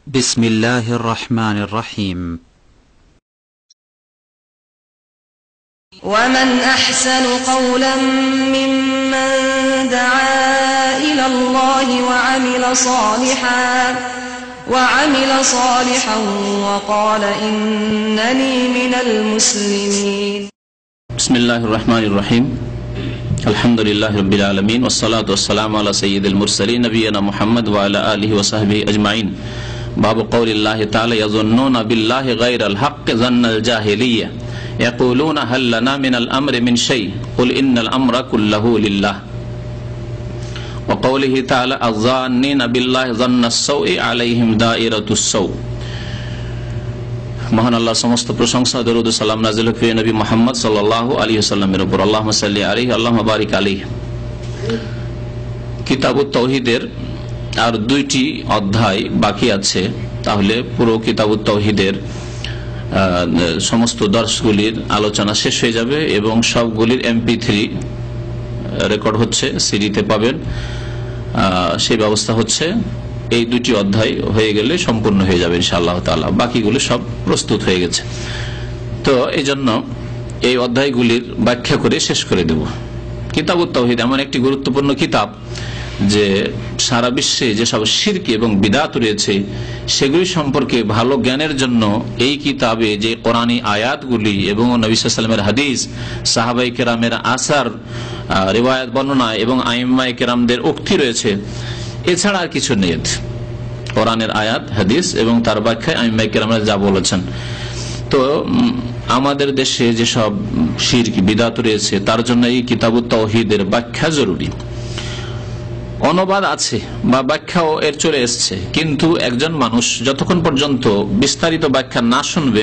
بسم الله الرحمن الرحيم ومن أحسن قولا ممن دعا إلى الله وعمل صالحا وقال إنني من المسلمين بسم الله الرحمن الرحيم الحمد لله رب العالمين والصلاة والسلام على سيد المرسلين نبينا محمد وعلى آله وصحبه أجمعين باب قول الله تعالى يظنون بالله غير الحق ظن الجاهلية يقولون هل لنا من الأمر من شيء قل إن الأمر كله لله وقوله تعالى الظانين بالله ظن السوء عليهم دائرة السوء মহান আল্লাহ সমস্ত প্রশংসা দরুদ ও সালাম নাযিল হোক প্রিয় নবী মুহাম্মদ সাল্লাল্লাহু আলাইহি ওয়াসাল্লামের উপর। আল্লাহুম্মা সাল্লি আলাইহি আল্লাহুম্মা বারিক আলাইহি। কিতাবুত তাওহীদের আর দুইটি অধ্যায় বাকি আছে, তাহলে পুরো কিতাবুত তাওহীদের সমস্ত দর্শগুলির আলোচনা শেষ হয়ে যাবে এবং সবগুলির MP3 রেকর্ড হচ্ছে, সিডিতে পাবেন। সেই ব্যবস্থা হচ্ছে, এই দুটি অধ্যায় হয়ে গেলে সম্পূর্ণ হয়ে যাবে ইনশাআল্লাহ তাআলা। বাকিগুলো সব প্রস্তুত হয়ে গেছে, তো এই জন্য এই অধ্যায়গুলির ব্যাখ্যা করে শেষ করে দেব। কিতাবুত তাওহীদ এমন একটি গুরুত্বপূর্ণ কিতাব যে সারা বিশ্বে যেসব শিরক এবং বিদআত রয়েছে সেগুলি সম্পর্কে ভালো জ্ঞানের জন্য এই কিতাবে যে কোরআনী আয়াতগুলি এবং নবী সাল্লাল্লাহু আলাইহি ওয়াসাল্লামের হাদিস, সাহাবায়ে কেরামের আসার, রিওয়ায়াত বর্ণনা এবং আইম্মায়ে কেরামদের উক্তি রয়েছে, এছাড়া আর কিছু নেই। কোরআনের আয়াত, হাদিস এবং তার ব্যাখ্যায় আইম্মায়ে কেরামরা যা বলেছেন। তো আমাদের দেশে যেসব শিরক বিদআত রয়েছে তার জন্য এই কিতাবুত তাওহীদের ব্যাখ্যা জরুরি। অনুবাদ আছে বা ব্যাখ্যাও এর চলে এসছে, কিন্তু একজন মানুষ যতক্ষণ পর্যন্ত বিস্তারিত ব্যাখ্যা না শুনবে,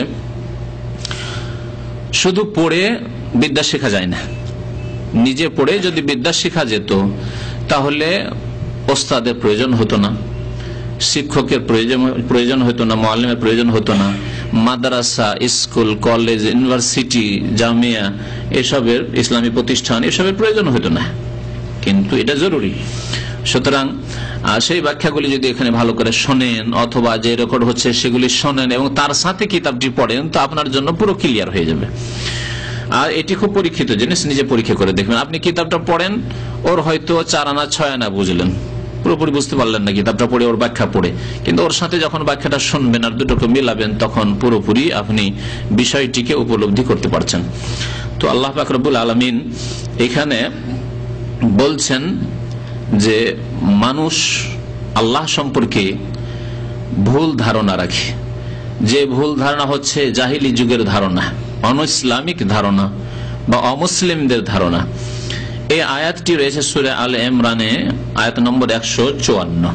শুধু পড়ে বিদ্যা শেখা যায় না। নিজে পড়ে যদি বিদ্যা শেখা যেত তাহলে ওস্তাদের প্রয়োজন হতো না, শিক্ষকের প্রয়োজন হতো না, মুআল্লিমের প্রয়োজন হতো না, মাদ্রাসা, স্কুল, কলেজ, ইউনিভার্সিটি, জামিয়া এসবের, ইসলামী প্রতিষ্ঠান এসবের প্রয়োজন হতো না, কিন্তু এটা জরুরি। সুতরাং সেই ব্যাখ্যাগুলি যদি এখানে ভালো করে শোনেন অথবা যে রেকর্ড হচ্ছে সেগুলি শোনেন এবং তার সাথে কিতাবটি পড়েন, তো আপনার জন্য পুরো ক্লিয়ার হয়ে যাবে। আর এটি খুব পরীক্ষিত জিনিস, নিজে পরীক্ষা করে দেখবেন। আপনি কিতাবটা পড়েন, ওর হয়তো 4 আনা 6 আনা বুঝলেন, পুরোপুরি বুঝতে পারলেন না কিতাবটা পড়ে, ওর ব্যাখ্যা পড়ে, কিন্তু ওর সাথে যখন ব্যাখ্যাটা শুনবেন আর দুটোকে মিলাবেন তখন পুরোপুরি আপনি বিষয়টিকে উপলব্ধি করতে পারছেন। তো আল্লাহ পাক রব্বুল আলামিন এখানে বলছেন যে মানুষ আল্লাহ সম্পর্কে ভুল ধারণা রাখে, যে ভুল ধারণা হচ্ছে জাহিলি যুগের ধারণা, অনইসলামিক ধারণা বা অমুসলিমদের ধারণা। এই আয়াতটি রয়েছে সূরা আলে ইমরানে, আয়াত নম্বর 154।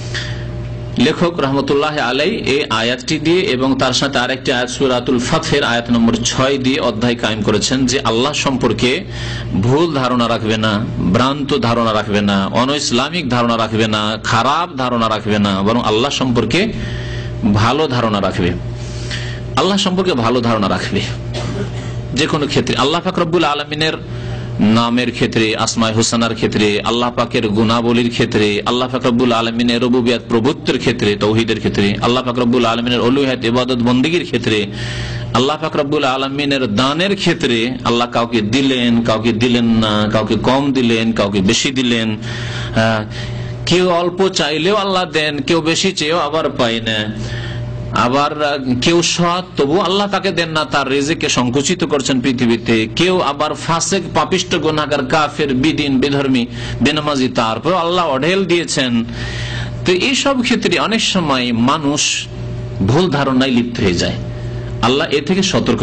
লেখক রহমতুল্লাহ আলাই এই আয়াতটি দিয়ে এবং তার সাথে আরেকটি আয়াত সূরাতুল ফাতহের আয়াত নম্বর 6 দিয়ে অধ্যায় কায়েম করেছেন যে আল্লাহ সম্পর্কে ভুল ধারণা রাখবে না, ভ্রান্ত ধারণা রাখবে না, অনইসলামিক ধারণা রাখবে না, খারাপ ধারণা রাখবে না, বরং আল্লাহ সম্পর্কে ভালো ধারণা রাখবে। আল্লাহ সম্পর্কে ভালো ধারণা রাখবে যে কোনো ক্ষেত্রে। আল্লাহ পাক রব্বুল আলামিনের নামের ক্ষেত্রে, আসমায়ে হুসনার ক্ষেত্রে, আল্লাহ পাকের গুণাবলীর ক্ষেত্রে, আল্লাহ পাক রব্বুল আলামিনের রুবুবিয়ত প্রভুত্বের ক্ষেত্রে, তাওহীদের ক্ষেত্রে, আল্লাহ পাক রব্বুল আলামিনের উলুহিয়ত ইবাদত বন্দেগীর ক্ষেত্রে, আল্লাহ পাক রব্বুল আলামিনের দানের ক্ষেত্রে, আল্লাহ কাউকে দিলেন, কাউকে দিলেন না, কাউকে কম দিলেন, কাউকে বেশি দিলেন, কেউ অল্প চাইলেও আল্লাহ দেন, কেউ বেশি চেয়েও আবার পায় না, আবার কেউ সৎ তবু আল্লাহ তাকে দেন না, তার রিজিককে সংকুচিত করছেন পৃথিবীতে, কেউ আবার ফাসিক, পাপিষ্ট, গুনাহগার, কাফের, বিদিন, বেধর্মী, বেনামাজি, তারপর আল্লাহ অঢেল দিয়েছেন। তো এইসব ক্ষেত্রে অনেক সময় মানুষ ভুল ধারণায় লিপ্ত হয়ে যায়। আল্লাহ এ থেকে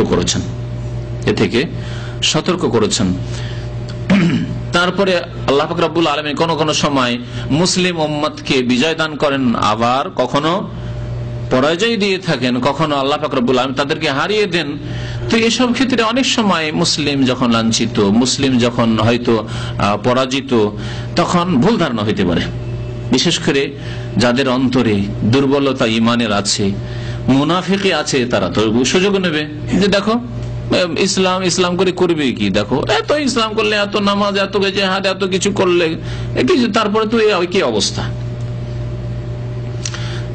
সতর্ক করেছেন। তারপরে আল্লাহ পাক রব্বুল আলামিন কোন কোন সময় মুসলিম উম্মতকে বিজয় দান করেন, আবার কখনো পরাজয় দিয়ে থাকেন, কখনো আল্লাহ পাক রব্বুল আলামিন তাদেরকে হারিয়ে দেন। তো এসব ক্ষেত্রে অনেক সময় মুসলিম যখন লাঞ্ছিত, মুসলিম যখন হয়তো পরাজিত, তখন ভুল ধারণা হইতে পারে। বিশেষ করে যাদের অন্তরে দুর্বলতা ইমানের আছে, মুনাফিকি আছে, তারা তো সুযোগ নেবে যে দেখো ইসলাম করে করবে কি, দেখো এত ইসলাম করলে, এত নামাজ, এত জিহাদ, এত কিছু করলে, তারপরে তো কি অবস্থা।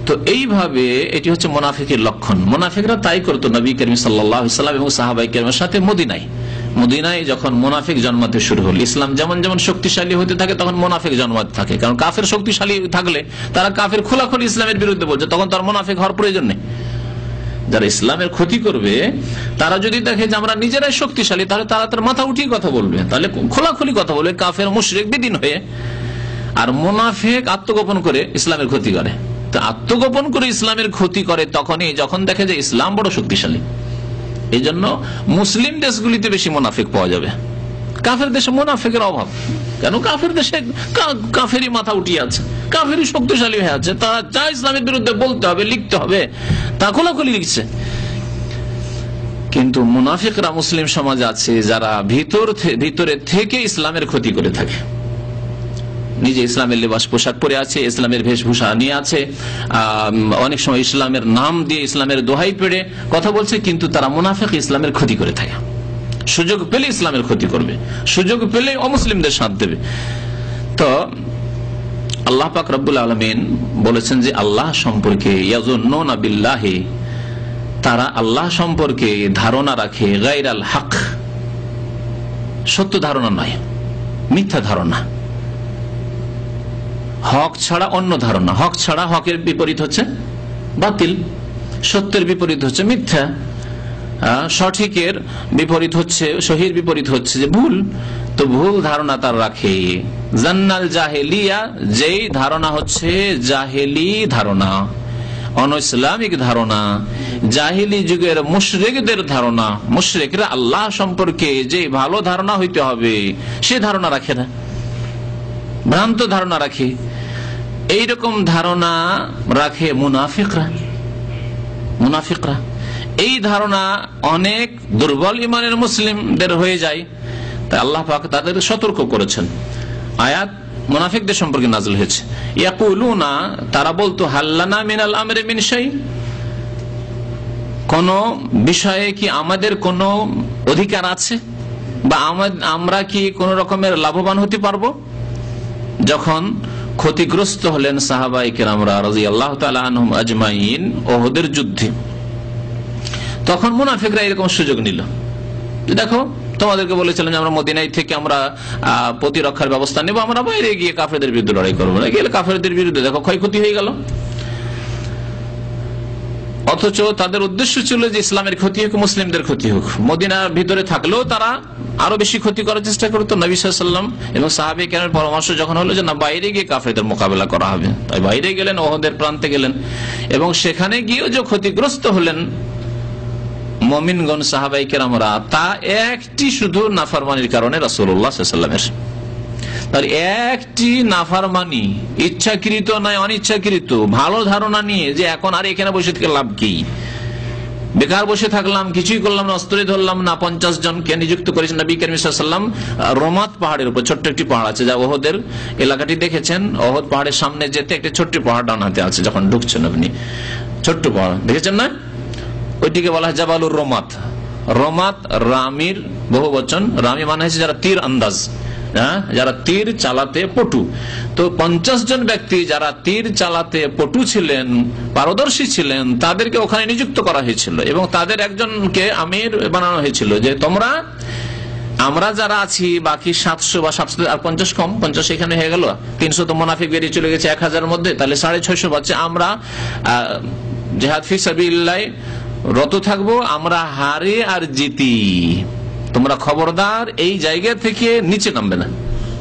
তো এইভাবে এটি হচ্ছে মুনাফিকের লক্ষণ। মুনাফিকরা তাই করতো নবী করিম সাল্লাল্লাহু আলাইহি ওয়াসাল্লাম এবং সাহাবায়ে কেরামের সাথে মদিনায় যখন মুনাফিক জন্মাতে শুরু হল, ইসলাম যেমন যেমন শক্তিশালী হতে থাকে তখন মুনাফিক জন্মাতে থাকে। কারণ কাফের শক্তিশালী থাকলে তারা কাফের খোলাখুলি ইসলামের বিরুদ্ধে বলছে, তখন তার মুনাফিক হওয়ার প্রয়োজন নেই। যারা ইসলামের ক্ষতি করবে তারা যদি দেখে যে আমরা নিজেরাই শক্তিশালী, তাহলে তারা তার মাথা উঠিয়ে কথা বলবে, তাহলে খোলাখুলি কথা বলবে কাফের মুশরিক বেদিন হয়ে। আর মুনাফিক আত্মগোপন করে ইসলামের ক্ষতি করে। তো আত্মগোপন করে ইসলামের ক্ষতি করে তখনই যখন দেখে যে ইসলাম বড় শক্তিশালী। এই জন্য মুসলিম দেশগুলিতে বেশি মুনাফিক পাওয়া যাবে, কাফের দেশে মুনাফিকের অভাব। কেন? কাফের দেশে কাফেরই মাথা উঠিয়ে আছে, কাফেরই শক্তিশালী হয়ে আছে, তারা যা ইসলামের বিরুদ্ধে বলতে হবে লিখতে হবে তা খোলাখুলি লিখছে। কিন্তু মুনাফিকরা মুসলিম সমাজে আছে যারা ভিতরে থেকে ইসলামের ক্ষতি করে থাকে, নিজে ইসলামের লেবাস পোশাক পরে আছে, ইসলামের বেশভূষা নিয়ে আছে, অনেক সময় ইসলামের নাম দিয়ে ইসলামের দোহাই পেড়ে কথা বলছে, কিন্তু তারা মুনাফিক ইসলামের ক্ষতি করে থাকে। সুযোগ পেলে ইসলামের ক্ষতি করবে, সুযোগ পেলে অমুসলিমদের সাথ দেবে। তো আল্লাহ পাক রব্বুল আলামিন বলেছেন যে আল্লাহ সম্পর্কে ইয়াজুন্নুনা বিল্লাহি, তারা আল্লাহ সম্পর্কে ধারণা রাখে গায়রাল হক, সত্য ধারণা নয়, মিথ্যা ধারণা। হক ছাড়া অন্য ধারণা, হক ছাড়া হকের বিপরীত হচ্ছে বাতিল, সত্যের বিপরীত হচ্ছে মিথ্যা, সঠিকের বিপরীত হচ্ছে সহির বিপরীত হচ্ছে যে ভুল। তো ভুল ধারণা তার রাখে। জান্নাল জাহেলিয়া, যেই ধারণা হচ্ছে জাহেলি ধারণা, অনইসলামিক ধারণা, জাহিলি যুগের মুশরিকদের ধারণা। মুশরিকরা আল্লাহ সম্পর্কে যে ভালো ধারণা হইতে হবে সে ধারণা রাখে না, ভ্রান্ত ধারণা রাখে। এইরকম ধারণা রাখে মুনাফিকরা। এই ধারণা অনেক দুর্বল ইমানের মুসলিমদের হয়ে যায়, তাই আল্লাহ পাক তাদের সতর্ক করেছেন। আয়াত মুনাফিকদের সম্পর্কে নাযিল হয়েছে। ইয়াকুলুনা, তারা বলতো হাল্লানা মিনাল আমরি মিন শাই, কোন বিষয়ে কি আমাদের কোন অধিকার আছে, বা আমরা কি কোন রকমের লাভবান হতে পারবো। যখন ক্ষতিগ্রস্ত হলেন সাহাবায়ে কেরামরা রাদিয়াল্লাহু তাআলা আনহুম আজমাইন ওহদের যুদ্ধে, তখন মুনাফিকরা এরকম সুযোগ নিল। দেখো, তোমাদেরকে বলেছিলাম যে আমরা মদিনায় থেকে আমরা প্রতিরক্ষার ব্যবস্থা নেব, আমরা বাইরে গিয়ে কাফেরদের বিরুদ্ধে লড়াই করবো না, গেলে কাফেরদের বিরুদ্ধে দেখো ক্ষয়ক্ষতি হয়ে গেল। অথচ তাদের উদ্দেশ্য ছিল যে ইসলামের ক্ষতি হোক, মুসলিমদের ক্ষতি হোক। মদিনার ভিতরে থাকলেও তারা আরো বেশি ক্ষতি করার চেষ্টা করতো। নবী সাল্লাল্লাহু আলাইহি ওয়াসাল্লাম এবং সাহাবায়ে কেরামের পরামর্শ যখন হলো যে না, বাইরে গিয়ে কাফেরদের মোকাবেলা করা হবে, তাই বাইরে গেলেন, ওহদের প্রান্তে গেলেন, এবং সেখানে গিয়েও যে ক্ষতিগ্রস্ত হলেন মুমিনগণ সাহাবায়ে কেরামরা, তা একটি শুধু নাফরমানির কারণে রাসূলুল্লাহ সাল্লাল্লাহু আলাইহি ওয়াসাল্লামের। তার একটি নাফরমানি, ইচ্ছাকৃত নয় অনিচ্ছাকৃত, ভালো ধারণা নিয়ে যে এখন আর এখানে বসে থেকে লাভ কি, বেকার বসে থাকলাম, কিছুই করলাম না, অস্ত্রে ধরলাম না। 50 জনকে নিযুক্ত করেছেন নবী করিম সাল্লাল্লাহু আলাইহি ওয়াসাল্লাম রমাত পাহাড়ের উপর। ছোট্ট একটি পাহাড় আছে, যা ওহদের এলাকাটি দেখেছেন, ওহদ পাহাড়ের সামনে যেতে একটি ছোট্ট পাহাড় ডান হাতে আছে, যখন ঢুকছেন আপনি ছোট্ট পাহাড় দেখেছেন না, ওইটিকে বলা হয় জাবালুর রমাত। রমাত রামির বহু বচন, রামি মানে হচ্ছে যারা তীর আন্দাজ, যারা তীর চালাতে পটু। তো 50 জন ব্যক্তি যারা তীর চালাতে পটু ছিলেন, পারদর্শী ছিলেন, তাদেরকে ওখানে নিযুক্ত করা হয়েছিল, এবং তাদের একজনকে আমির বানানো হয়েছিল যে তোমরা, আমরা যারা আছি বাকি 700 বা 700 আর 50 কম, 50 এখানে হয়ে গেল, 300 তো মুনাফিক বেরিয়ে চলে গেছে 1000 মধ্যে, তাহলে 650 বাচ্চা আমরা জিহাদ ফি সাবিলিল্লাহ রত থাকবো, আমরা হারে আর জিতি, তোমরা খবরদার এই জায়গা থেকে নিচে নামবে না।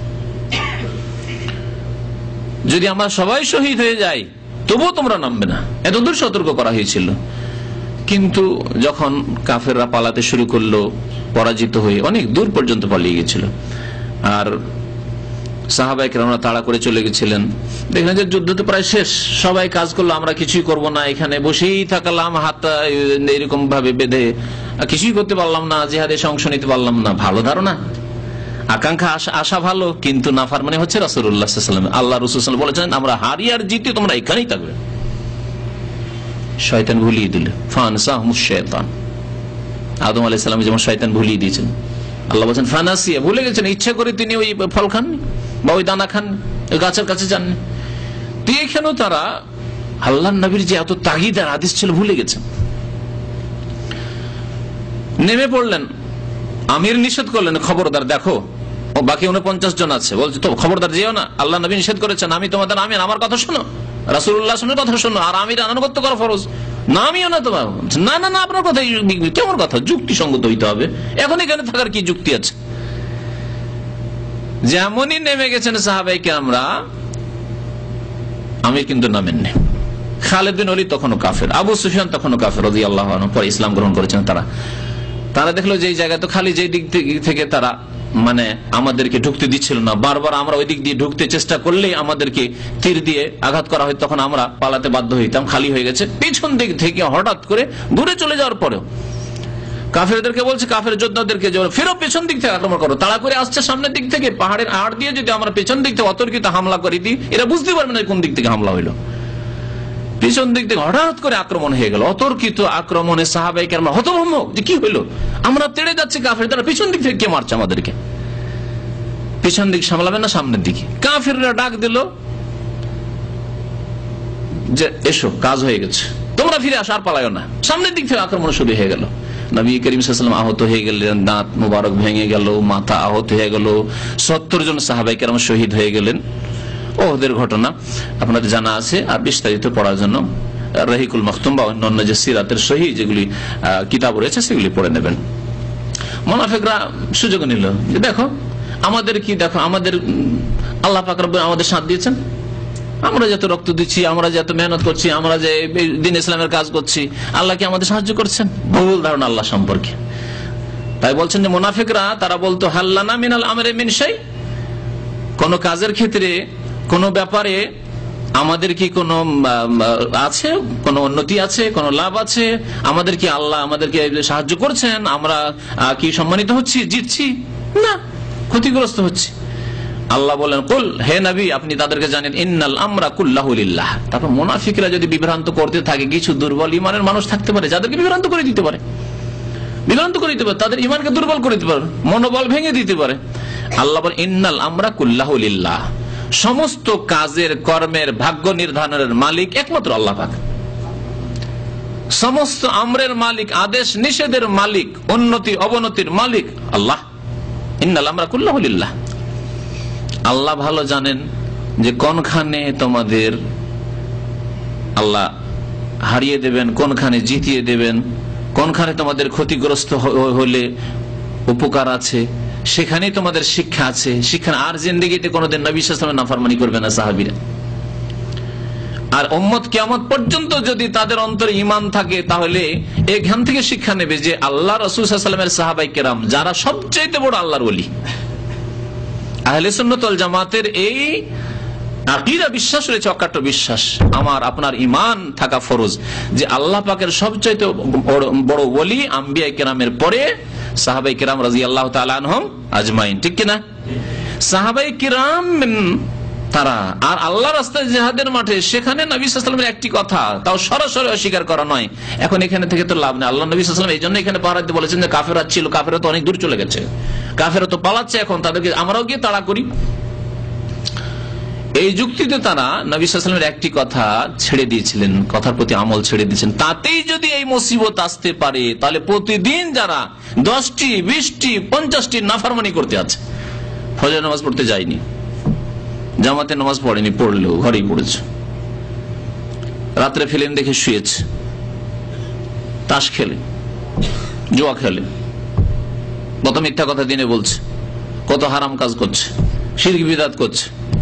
যদি আমরা সবাই শহীদ হয়ে যাই তবুও তোমরা নামবে না, এতদূর সতর্ক করা হয়েছিল। কিন্তু যখন কাফেররা পালাতে শুরু করলো, পরাজিত হয়ে অনেক দূর পর্যন্ত পালিয়ে গেছিল, আর সাহাবায়ে কেরামরা তাড়া করে চলে গেছিলেন। দেখলেন যে যুদ্ধ তো প্রায় শেষ, সবাই কাজ করলো, আমরা কিছুই করব না, এখানে বসেই থাকলাম হাত এরকম ভাবে বেঁধে, কিছুই করতে পারলাম না, জিহাদে অংশ নিতে পারলাম না। ভালো ধারণা, আকাঙ্ক্ষা, আশা ভালো, কিন্তু নাফরমানি হচ্ছে রাসূলুল্লাহ সাল্লাল্লাহু আলাইহি ওয়াসাল্লাম। আল্লাহ রাসূল সাল্লাল্লাহু আলাইহি ওয়াসাল্লাম বলেছেন আমরা হারি আর জিতি তোমরা এখানেই থাকবে। শয়তান ভুলিয়ে দিল, ফানসাহুমুশ শাইতান। আদম আলাইহিস সালাম যেমন শয়তান ভুলিয়ে দিয়েছেন, আল্লাহ বলেছেন ফানাসিয়া, ভুলে গেছেন, ইচ্ছা করে তিনি ওই ফল খাননি বা ওই দানা খাননি, ওই গাছের কাছে যাননি। তো এখানেও তারা আল্লাহর নবীর যে এত তাগিদার হাদিস ছিল ভুলে গেছেন। নেমে পড়লেন, আমির নিষেধ করলেন, খবরদার দেখো ও বাকি 49 জন আছে, বলছে তো খবরদার যেও না, আল্লাহ নবী নিষেধ করেছেন, আমি তোমাদের আমির, আমার কথা শোনো, রাসূলুল্লাহ সাল্লাল্লাহু আলাইহি ওয়াসাল্লামের কথা শোনো, আর আমির আনুগত্য করা ফরজ, না আমিও না তোমার, না না না আপনার কথা কেমন কথা, যুক্তিসঙ্গত হইতে হবে, এখন এখানে থাকার কি যুক্তি আছে। যেমনই নেমে গেছেন সাহাবায়ে কেরামরা, আমির কিন্তু নামেননি। খালিদ বিন ওলীদ তখনও কাফের, আবু সুফিয়ান তখনও কাফের রাদিয়াল্লাহু আনহু, পরে ইসলাম গ্রহণ করেছেন তারা দেখলো যে এই জায়গা তো খালি, যেই দিক থেকে তারা মানে আমাদেরকে ঢুকতে দিচ্ছিল না, বারবার আমরা ওই দিক দিয়ে ঢুকতে চেষ্টা করলেই আমাদেরকে তীর দিয়ে আঘাত করা হয়, তখন আমরা পালাতে বাধ্য হইতাম, খালি হয়ে গেছে। পিছন দিক থেকে হঠাৎ করে দূরে চলে যাওয়ার পরেও কাফেরদেরকে বলছে, কাফের যোদ্ধাদেরকে ফেরো, পেছন দিক থেকে আক্রমণ করো, তাড়া করে আসছে সামনের দিক থেকে, পাহাড়ের আড় দিয়ে যদি আমরা পেছন দিক থেকে অতর্কিত হামলা করি দিই, এরা বুঝতে পারবে না কোন দিক থেকে হামলা হইলো। পিছন দিক থেকে হঠাৎ করে আক্রমণ হয়ে গেল, অতর্কিত আক্রমণে সাহাবায়ে কেরাম হতভম্ব যে কি হইলো, আমরা তেড়ে যাচ্ছি কাফেররা, পিছন দিক থেকে কে মারছে আমাদেরকে, পিছন দিক সামলাবে না সামনের দিকে। কাফেররা ডাক দিল যে এসো, কাজ হয়ে গেছে, তোমরা ফিরে আসো, আর পালায়ও না। সামনের দিক থেকে আক্রমণ শুরু হয়ে গেল, নবী করিম সাল্লাল্লাহু আলাইহি ওয়াসাল্লাম আহত হয়ে গেলেন, দাঁত মুবারক ভেঙে গেল, মাথা আহত হয়ে গেল, 70 জন সাহাবায়ে কেরাম শহীদ হয়ে গেলেন। ওদের ঘটনা আপনাদের জানা আছে, আর বিস্তারিত পড়ার জন্য রহিকুল মখতুম বা অন্যান্য যে সিরাতের সহিহ যেগুলি কিতাব রয়েছে সেগুলি পড়ে নেবেন। মুনাফিকরা সুযোগ নিল যে দেখো আমাদের কি, দেখো আমাদের আল্লাহ পাক রব্বুল আমাদের সাথ দিয়েছেন, আমরা যত রক্ত দিচ্ছি, আমরা যত মেহনত করছি, আমরা যে দ্বীন ইসলামের কাজ করছি, আল্লাহ কি আমাদের সাহায্য করছেন? ভুল ধারণা আল্লাহ সম্পর্কে। তাই বলছেন যে মুনাফিকরা তারা বলতো হাল্লানা মিনাল আমরি মিন শাই, কোন কাজের ক্ষেত্রে কোন ব্যাপারে আমাদের কি কোন আছে, কোন উন্নতি আছে, কোন লাভ আছে, আমাদের কি আল্লাহ আমাদেরকে সাহায্য করছেন, আমরা কি সম্মানিত হচ্ছি, জিতছি? না, ক্ষতিগ্রস্ত হচ্ছি। আল্লাহ বলেন কুল, হে নবী আপনি তাদেরকে জানেন, ইন্নাল আমরা কুল্লাহু লিল্লাহ। তারপর মুনাফিকরা যদি বিভ্রান্ত করতে থাকে, কিছু দুর্বল ইমানের মানুষ থাকতে পারে যাদেরকে বিভ্রান্ত করে দিতে পারে, তাদের ইমানকে দুর্বল করে দিতে পারে, মনোবল ভেঙে দিতে পারে। আল্লাহ বলেন ইন্নাল আমরা কুল্লাহু লিল্লাহ, সমস্ত কাজের কর্মের ভাগ্য নির্ধারণের মালিক একমাত্র আল্লাহ পাক, সমস্ত আমরের মালিক, আদেশ নিষেধের মালিক, উন্নতি অবনতির মালিক আল্লাহ। ইন্নাল আমরা কুল্লাহু লিল্লাহ। আল্লাহ ভালো জানেন যে কোনখানে তোমাদের আল্লাহ হারিয়ে দেবেন, কোনখানে জিতিয়ে দেবেন, কোনখানে তোমাদের ক্ষতিগ্রস্ত হলে উপকার আছে, সেখানেই তোমাদের শিক্ষা আছে। শিক্ষা আর জিন্দেগিতে কোনোদিন নবী সাল্লাল্লাহু আলাইহি ওয়াসাল্লামের নাফরমানি করবে না সাহাবীরা। আর উম্মত কিয়ামত পর্যন্ত যদি তাদের অন্তরে ঈমান থাকে, তাহলে এখান থেকে শিক্ষা নেবে যে আল্লাহ রাসূল সাল্লাল্লাহু আলাইহি ওয়াসাল্লামের সাহাবায়ে কেরাম যারা সবচেয়ে বড় আল্লাহর ওলি, আহলে সুন্নাত ওয়াল জামাতের এই আকীদা বিশ্বাস রয়েছে, অকাট্য বিশ্বাস, আমার আপনার ঈমান থাকা ফরজ যে আল্লাহ পাকের সবচেয়ে বড় ওলি আম্বিয়া কেরামের পরে সাহাবায়ে কেরাম রাদিয়াল্লাহু তাআলা আনহুম আজমাইন, ঠিক কিনা? সাহাবায়ে কেরাম তারা আর আল্লাহর রাস্তায় জিহাদের মাঠে, সেখানে নবী সাল্লাল্লাহু আলাইহি ওয়াসাল্লামের একটি কথা, তাও সরাসরি অস্বীকার করা নয়। এখন এখানে থেকে তো লাভ নেই, আল্লাহ নবী সাল্লাল্লাহু আলাইহি ওয়াসাল্লাম এই জন্য এখানে পাহারা দিয়ে বলেছেন যে কাফেররা ছিল, কাফেররা তো অনেক দূর চলে গেছে, কাফেররা তো পালাচ্ছে, এখন তাদেরকে আমরাও গিয়ে তাড়া করি। এই যুক্তিতে তারা নবী সাল্লাল্লাহু আলাইহি ওয়াসাল্লামের একটি কথা ছেড়ে দিয়েছিলেন, কথার প্রতি আমল ছেড়ে দিয়েছেন। তাতেই যদি এই মুসিবত আসতে পারে, তাহলে প্রতিদিন যারা 10টি 20টি 50টি নাফরমানি করতে আছে, ফজর নামাজ পড়তে যায়নি, জামাতে নামাজ পড়েনি, পড়লেও ঘরেই পড়েছে, রাত্রে ফিল্ম দেখে শুয়েছে, তাস খেলে, জুয়া খেলে, কত মিথ্যা কথা দিনে বলছে, কত হারাম কাজ করছে, শিরক বিদআত করছে,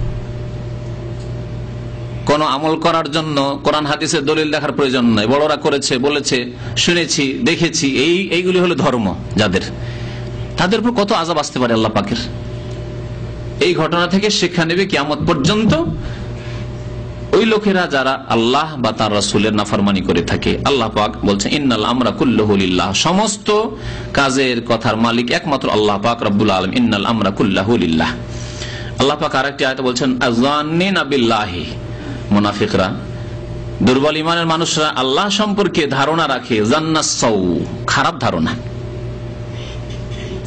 কোন আমল করার জন্য কোরআন হাদিসের দলিল দেখার প্রয়োজন নাই, বড়রা করেছে, বলেছে, শুনেছি, দেখেছি, এইগুলি হলো ধর্ম যাদের, তাদের উপর কত আযাব আসতে পারে আল্লাহ পাকের। এই ঘটনা থেকে শিক্ষা নেবে কিয়ামত পর্যন্ত ওই লোকেরা যারা আল্লাহ বা তার রাসূলের নাফরমানি করে থাকে। আল্লাহ পাক বলছেন ইন্নাল আমরা কুল্লুহু লিল্লাহ, সমস্ত কাজের কথার মালিক একমাত্র আল্লাহ পাক রব্বুল আলামিন। ইন্নাল আমরা কুল্লুহু লিল্লাহ। আল্লাহ পাক আরেকটি আয়াতে বলছেন আযান্নিনা বিল্লাহি, মুনাফিকরা, দুর্বল ঈমানের মানুষরা আল্লাহ সম্পর্কে ধারণা রাখে জান্নাস সাউ, খারাপ ধারণা।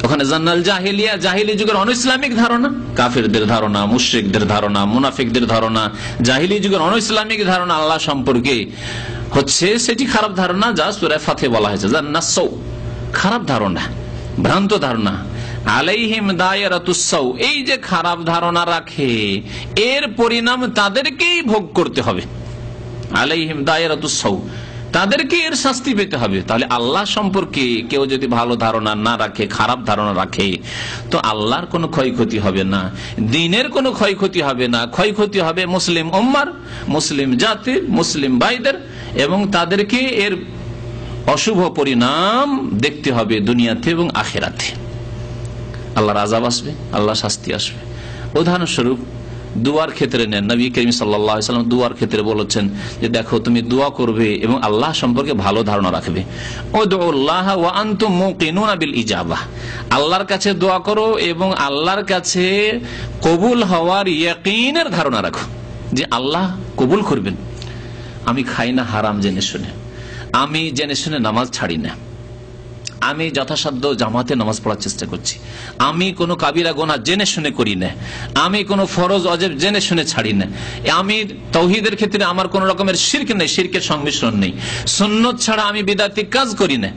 ওখানে জান্নাল জাহিলিয়া, জাহিলি যুগের অনইসলামিক ধারণা, কাফিরদের ধারণা, মুশরিকদের ধারণা, মুনাফিকদের ধারণা, জাহিলি যুগের অনইসলামিক ধারণা আল্লাহ সম্পর্কে হচ্ছে সেটি খারাপ ধারণা, যা সূরা ফাতিহা বলা হয়েছে জান্নাত সৌ, খারাপ ধারণা, ভ্রান্ত ধারণা। আলাইহিম দায়রাতুস সৌ, এই যে খারাপ ধারণা রাখে এর পরিণাম তাদেরকেই ভোগ করতে হবে। আলাইহিম দায়রাতুস সৌ, তাদেরকে এর শাস্তি পেতে হবে। তাহলে আল্লাহ সম্পর্কে কেউ যদি ভালো ধারণা না রাখে, খারাপ ধারণা রাখে, তো আল্লাহর কোনো ক্ষয়ক্ষতি হবে না, দ্বীনের কোনো ক্ষয়ক্ষতি হবে না। ক্ষয়ক্ষতি হবে মুসলিম উম্মার, মুসলিম জাতির, মুসলিম ভাইদের, এবং তাদেরকে এর অশুভ পরিণাম দেখতে হবে দুনিয়াতে এবং আখিরাতে। আল্লাহর আযাব আসবে, আল্লাহ শাস্তি আসবে। উদাহরণস্বরূপ দুয়ার ক্ষেত্রে নেন, নবী করিম সাল্লাল্লাহু আলাইহি ওয়াসাল্লাম দুয়ার ক্ষেত্রে বলেছেন যে দেখো তুমি দোয়া করবে এবং আল্লাহ সম্পর্কে ভালো ধারণা রাখবে। উদউল্লাহ ওয়া আনতুম মুকিনুনা বিল ইজাবাহ, আল্লাহর কাছে দোয়া করো এবং আল্লাহর কাছে কবুল হওয়ার ইয়াকিনের ধারণা রাখো যে আল্লাহ কবুল করবেন। আমি খাই না হারাম জেনে শুনে, আমি জেনে শুনে নামাজ ছাড়ি না, আমি যথাসাধ্য জামাতে নামাজ পড়ার চেষ্টা করছি, আমি কোনো কাবিরা গোনা জেনে শুনে করি না, আমি কোনো ফরজ অজেব জেনে শুনে ছাড়ি না, আমি তাওহীদের ক্ষেত্রে আমার কোন রকমের শিরক নেই, শিরকের সংমিশ্রণ নেই, সুন্নত ছাড়া আমি বিদআতি কাজ করি না,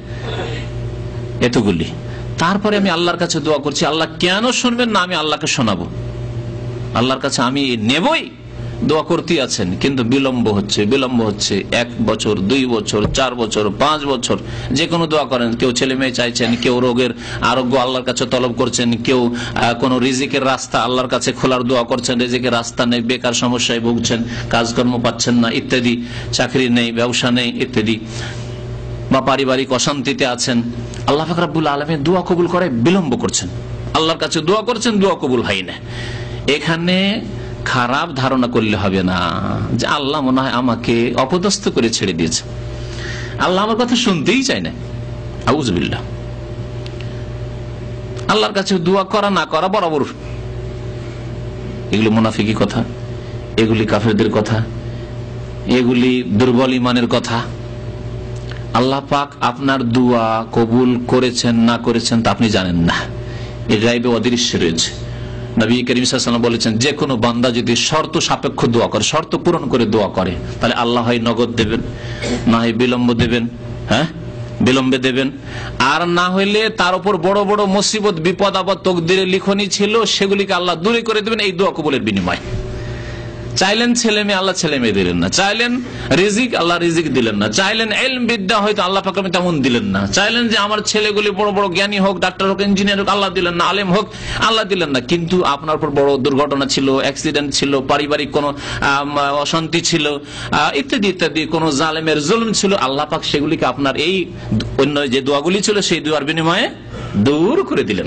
এতগুলি। তারপরে আমি আল্লাহর কাছে দোয়া করছি, আল্লাহ কেন শুনবেন না, আমি আল্লাহকে শোনাবো, আল্লাহর কাছে আমি নেবই। দোয়া করতে আছেন কিন্তু বিলম্ব হচ্ছে, 1 বছর, 2 বছর, 4 বছর, 5 বছর, যে কোনো দোয়া করেন। কেউ ছেলে মেয়ে চাইছেন, কেউ রোগের আরোগ্য আল্লাহর কাছে তলব করছেন, কেউ কোনো রিজিকের রাস্তা আল্লাহর কাছে খোলার দোয়া করছেন, রিজিকের রাস্তা নেই, বেকার সমস্যায় ভুগছেন, কাজকর্ম পাচ্ছেন না ইত্যাদি, চাকরি নেই, ব্যবসা নেই ইত্যাদি, বা পারিবারিক অশান্তিতে আছেন। আল্লাহ পাক রব্বুল আলামিন দোয়া কবুল করে বিলম্ব করছেন, আল্লাহর কাছে দোয়া করছেন, দোয়া কবুল হয় না। এখানে খারাপ ধারণা করলে হবে না যে আল্লাহ মনে হয় আমাকে অপদস্থ করে ছেড়ে দিয়েছে, আল্লাহ আমার কথা শুনতেই চায় না। আউযুবিল্লাহ। আল্লাহর কাছে দোয়া করা না করা বরাবর, এগুলি মুনাফিকি কথা, এগুলি কাফেরদের কথা, এগুলি দুর্বল ঈমানের কথা। আল্লাহ পাক আপনার দোয়া কবুল করেছেন না করেছেন তা আপনি জানেন না, এর গায়বে অদৃশ্য রয়েছে। নবী করিম সাল্লাল্লাহু আলাইহি ওয়াসাল্লাম বলেছেন যে কোনো বান্দা যদি শর্ত সাপেক্ষ দোয়া করে, শর্ত পূরণ করে দোয়া করে, তাহলে আল্লাহ হয় নগদ দেবেন, না হয় বিলম্ব দেবেন, বিলম্বে দেবেন। আর না হইলে তার উপর বড় বড় মুসিবত, বিপদ আপদ তকদিরে লিখনি ছিল, সেগুলিকে আল্লাহ দূরে করে দেবেন এই দোয়া কবুলের বিনিময়। চাইলেন ছেলে মেয়ে, আল্লাহ ছেলে মেয়ে দিলেন না। চাইলেন রিজিক, আল্লাহ রিজিক দিলেন না। চাইলেন ইলম বিদ্যা, হয়তো আল্লাহ পাক তেমন দিলেন না। চাইলেন যে আমার ছেলেগুলি বড় বড় জ্ঞানী হোক, ডাক্তার হোক, ইঞ্জিনিয়ার হোক, আল্লাহ দিলেন না। আলেম হোক, আল্লাহ দিলেন না। কিন্তু আপনার উপর বড় দুর্ঘটনা ছিল, অ্যাক্সিডেন্ট ছিল, পারিবারিক কোন অশান্তি ছিল, ইত্যাদি ইত্যাদি, কোন জালেমের জুলুম ছিল, আল্লাহ পাক সেগুলিকে আপনার এই অন্য যে দোয়াগুলি ছিল সেই দোয়ার বিনিময়ে দূর করে দিলেন।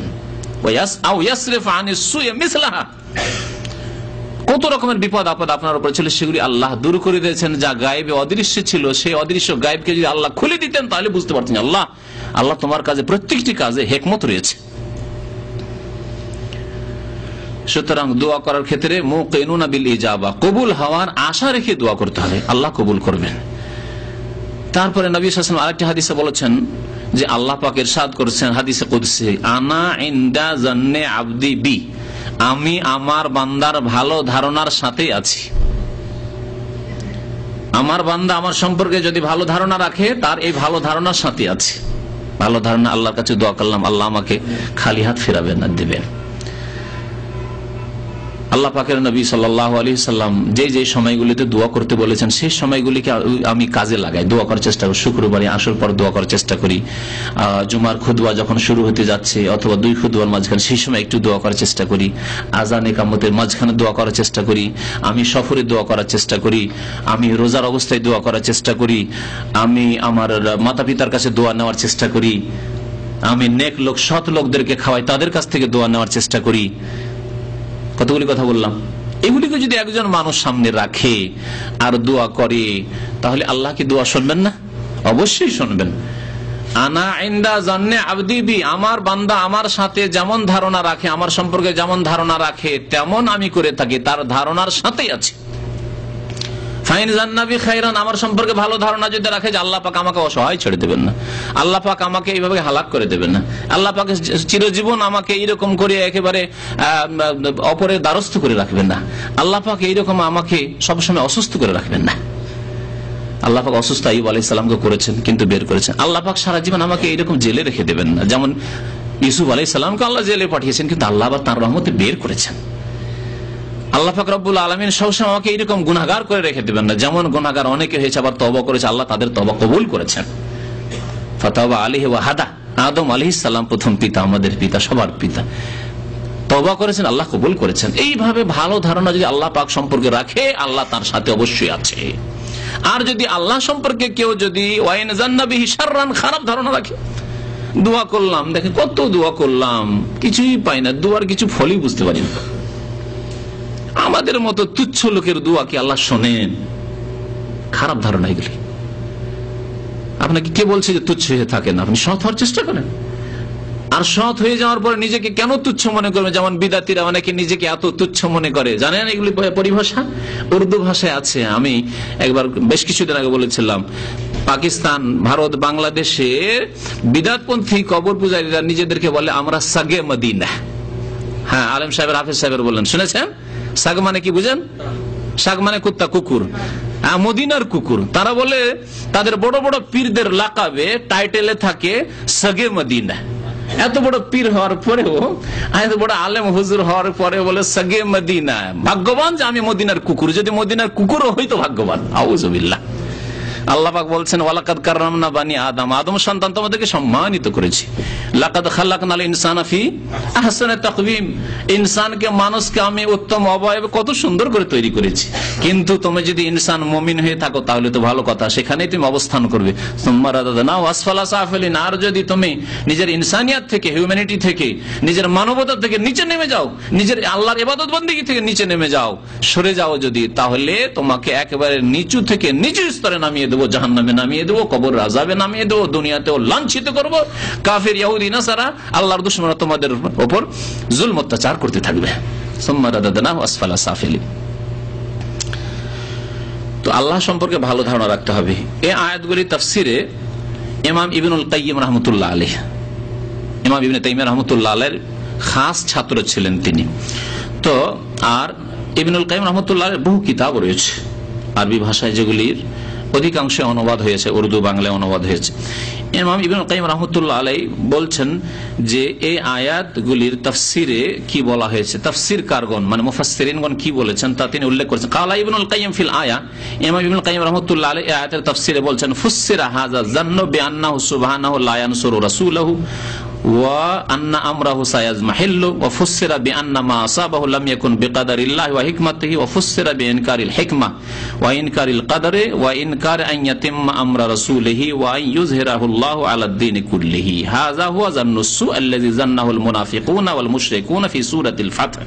কত রকমের বিপদ আপদ আপনার উপর ছিল, সেগুলি আল্লাহ দূর করে দিয়েছেন। যা গায়েবে অদৃশ্য ছিল, সেই অদৃশ্য গায়েবকে যদি আল্লাহ খুলে দিতেন তাহলে বুঝতে পারতেন আল্লাহ তোমার কাজে, প্রত্যেকটি কাজে হিকমত রয়েছে। সুতরাং দোয়া করার ক্ষেত্রে মুকিনুনা বিল ইজাবা, কবুল হওয়ার আশা রেখে দোয়া করতে হবে, আল্লাহ কবুল করবেন। তারপরে নবী সাল্লাল্লাহু আলাইহি ওয়াসাল্লাম আরেকটি হাদিসে বলেছেন যে আল্লাহ পাক ইরশাদ করেছেন হাদিসে কুদসি, আনা ইনদা জান্নে আবদি বি, আমি আমার বান্দার ভালো ধারণার সাথে আছি। আমার বান্দা আমার সম্পর্কে যদি ভালো ধারণা রাখে, তার এই ভালো ধারণার সাথে আছে। ভালো ধারণা, আল্লাহর কাছে দোয়া করলাম, আল্লাহ আমাকে খালি হাত ফেরাবেন না, দেবেন। আল্লাহ পাকের নবী সাল্লাল্লাহু আলাইহি সাল্লাম যে সময়গুলিতে দোয়া করতে বলেছেন, সেই সময়গুলিকে আমি কাজে লাগাই, দোয়া করার চেষ্টা করি। শুক্রবারে আসর পর দোয়া করার চেষ্টা করি, জুমার খুতবা যখন শুরু হতে যাচ্ছে অথবা 2 খুতবার মাঝখানে, সেই সময় একটু দোয়া করার চেষ্টা করি। আযান ইকামতের মাঝখানে দোয়া করার চেষ্টা করি। আমি সফরে দোয়া করার চেষ্টা করি। আমি রোজার অবস্থায় দোয়া করার চেষ্টা করি। আমি আমার মাতা পিতার কাছে দোয়া নেওয়ার চেষ্টা করি। আমি নেক লোক, সৎ লোকদেরকে খাওয়াই, তাদের কাছ থেকে দোয়া নেওয়ার চেষ্টা করি। কতগুলি কথা বললাম। এগুলিকে যদি একজন মানুষ সামনে রাখে আর দোয়া করে, তাহলে আল্লাহ কি দোয়া শুনবেন না? অবশ্যই শুনবেন। আনা ইনদা জান্নে আবদি বি, আমার বান্দা আমার সাথে যেমন ধারণা রাখে, আমার সম্পর্কে যেমন ধারণা রাখে, তেমন আমি করে থাকি, তার ধারণার সাথেই আছে। ফাইন জান্নাবি খাইরান, আমার সম্পর্কে ভালো ধারণা যদি রাখে যে আল্লাহ পাক আমাকে অসহায় ছেড়ে দেবেন না, আল্লাহ পাক আমাকে এইভাবে হালাক করে দেবেন না, আল্লাহ পাক চিরজীবন আমাকে এইরকম করে একেবারে অপরের দ্বারস্থ করে রাখবেন না, আল্লাহ পাক এইরকম আমাকে সবসময় অসুস্থ করে রাখবেন না। আল্লাহ পাক অসুস্থ আইয়ুব আলাইহিস সালামকে করেছেন, কিন্তু বের করেছেন। আল্লাহ পাক সারা জীবন আমাকে এইরকম জেলে রেখে দেবেন না, যেমন ইউসুফ আলাইহিস সালামকে আল্লাহ জেলে পাঠিয়েছেন, কিন্তু আল্লাহ আবার তার রহমতে বের করেছেন। আল্লাহ পাক রব্বুল আলামিন সবসময় আমাকে এইরকম গুনাহগার করে রেখে দেবেন না, যেমন গুনাহগার অনেকে হয়েছে আবার তওবা করেছে, আল্লাহ তাদের তওবা কবুল করেছেন। ফাতাওবা আলাইহি ওয়া হাদা, আদম আলাইহিস সালাম প্রথম পিতা, আমাদের পিতা, সবার পিতা, তওবা করেছেন, আল্লাহ কবুল করেছেন। এইভাবে ভালো ধারণা যদি আল্লাহ পাক সম্পর্কে রাখে, আল্লাহ তার সাথে অবশ্যই আছে। আর যদি আল্লাহ সম্পর্কে কেউ যদি ওয়াইন জান্নাবিহি শাররান, খারাপ ধারণা রাখে, দোয়া করলাম, দেখেন কত দোয়া করলাম, কিছুই পাই না, দোয়ার কিছু ফলই বুঝতে পারি না। আমাদের মতো তুচ্ছ লোকের দোয়া কি আল্লাহ শোনেন? খারাপ ধারণা এগুলি। আপনাকে কে বলছে যে তুচ্ছ হয়ে থাকেন? আপনি সৎ হওয়ার চেষ্টা করেন। আর সৎ হয়ে যাওয়ার পরে নিজেকে কেন তুচ্ছ মনে করবে? যেমন বিদাতিরা অনেকে নিজেকে এত তুচ্ছ মনে করে, জানেন এগুলি পরিভাষা উর্দু ভাষায় আছে। আমি একবার বেশ কিছুদিন আগে বলেছিলাম, পাকিস্তান, ভারত, বাংলাদেশের বিদাতপন্থী কবর পূজারীরা নিজেদেরকে বলে আমরা সাগে মদিনা। হ্যাঁ, আলেম সাহেবের, হাফেজ সাহেবের বললেন, শুনেছেন? সাগ মানে কি বুঝেন? সাগ মানে কুত্তা, কুকুর, মদিনার কুকুর। তারা বলে তাদের বড় বড় পীরদের লাকাবে, টাইটেলে থাকে সাগে মদিনা। এত বড় পীর হওয়ার পরেও, এত বড় আলেম হুজুর হওয়ার পরে বলে সাগে মদিনা। ভাগ্যবান যে আমি মদিনার কুকুর, যদি মদিনার কুকুরও হইতো ভাগ্যবান। আউযুবিল্লাহ। আল্লাহ পাক বলছেন ওয়ালাকাদ কাররামনা বানি আদম, আদম সন্তান তোমাদেরকে সম্মানিত করেছি। লাকাদ খালাকনাল ইনসানা ফি আহসানি তাকওয়িম, ইনসানকে, মানুষকে আমি উত্তম অবয়বে কত সুন্দর করে তৈরি করেছি। কিন্তু তুমি যদি ইনসান মুমিন হয়ে থাকো তাহলে তো ভালো কথা, সেখানেই তুমি অবস্থান করবে। সুম্মা রাদাদনাহু আসফালা সাফিলিন, আর যদি তুমি নিজের ইনসানিয়াত থেকে, হিউম্যানিটি থেকে, নিজের মানবতা থেকে নিচে নেমে যাও, নিজের আল্লাহর ইবাদত বন্দেগী থেকে নিচে নেমে যাও, সরে যাও যদি, তাহলে তোমাকে একেবারে নিচু থেকে নিচু স্তরে নামিয়ে দেবো, জাহান্নামে নামিয়ে দেবো, কবর আযাবে নামিয়ে দেবো, দুনিয়াতেও লাঞ্ছিত করব। কাফির, ইহুদি, নাসারা, আল্লাহর দুশমনরা তোমাদের উপর জুলম অত্যাচার করতে থাকবে। সুম্মা রাদাদনাহু আসফালা সাফিলিন। তো আল্লাহ সম্পর্কে ভালো ধারণা রাখতে হবে। এই আয়াতগুলি তাফসিরে ইমাম ইবনুল কাইয়িম রাহমাতুল্লাহ আলাইহি, ইমাম ইবনে তাইমিয়া রাহমাতুল্লাহ আলাইহির খাস ছাত্র ছিলেন তিনি। তো আর ইবনুল কাইয়িম রাহমাতুল্লাহ আলাইহির বহু কিতাব রয়েছে আরবি ভাষায়, যেগুলির অধিকাংশ অনুবাদ হয়েছে, উর্দু বাংলায় অনুবাদ হয়েছে। ইমাম ইবনুল কাইয়িম রাহমাতুল্লাহ আলাইহি বলছেন যে এই আয়াতগুলির তাফসিরে কি বলা হয়েছে, তাফসির কারগণ মানে মুফাসসিরিনগণ কি বলেছেন তা তিনি উল্লেখ করেছেন। কালা ইবনুল কাইয়িম ফিল আয়া, ইমাম ইবনুল কাইয়িম রাহমাতুল্লাহ আলাইহি এই আয়াতের তাফসিরে বলছেন, ফুসসিরা হাযা যান্নু বিআন্নাহু সুবহানাহু লা ইয়ানসুরু রাসূলাহু ওয়া আন্না আমরাহু সায়াজমাহিল্লু ওয়া ফুসসিরা বিআন্না মা আসাবাহু লাম ইয়াকুন বিকাদারিল্লাহি ওয়া হিকমাতিহি ওয়া ফুসসিরা বিইনকারিল হিকমা ওয়া ইনকারিল কদরি ওয়া ইনকার আন ইয়াতিম্মা আমরা রাসূলিহি ওয়া আন ইউযহিরাহুল্লাহু আলাদ দীনি কুল্লিহি হাযা হুয়া যান্নুসু আল্লাযী যান্নাহুল মুনাফিকুনা ওয়াল মুশরিকুনা ফি সূরাতিল ফাতহ।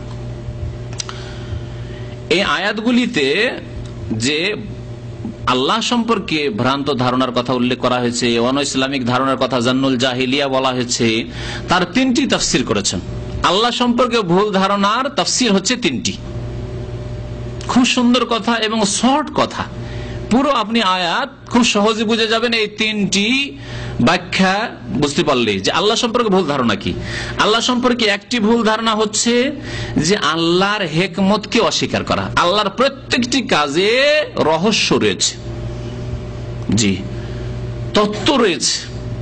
এই আয়াতগুলিতে যে আল্লাহ সম্পর্কে ভ্রান্ত ধারণার কথা উল্লেখ করা হয়েছে, অন ইসলামিক ধারণার কথা, জান্নুল জাহিলিয়া বলা হয়েছে, তার তিনটি তাফসির করেছেন। আল্লাহ সম্পর্কে ভুল ধারণার তাফসির হচ্ছে তিনটি। খুব সুন্দর কথা এবং শর্ট কথা, পুরো আপনি আয়াত খুব সহজে বুঝে যাবেন এই তিনটি ব্যাখ্যা বুঝতে পারলে যে আল্লাহ সম্পর্কে ভুল ধারণা কি। আল্লাহ সম্পর্কে একটি ভুল ধারণা হচ্ছে যে আল্লাহর হিকমতকে অস্বীকার করা। আল্লাহর প্রত্যেকটি কাজে রহস্য রয়েছে, জি, তত্ত্ব রয়েছে,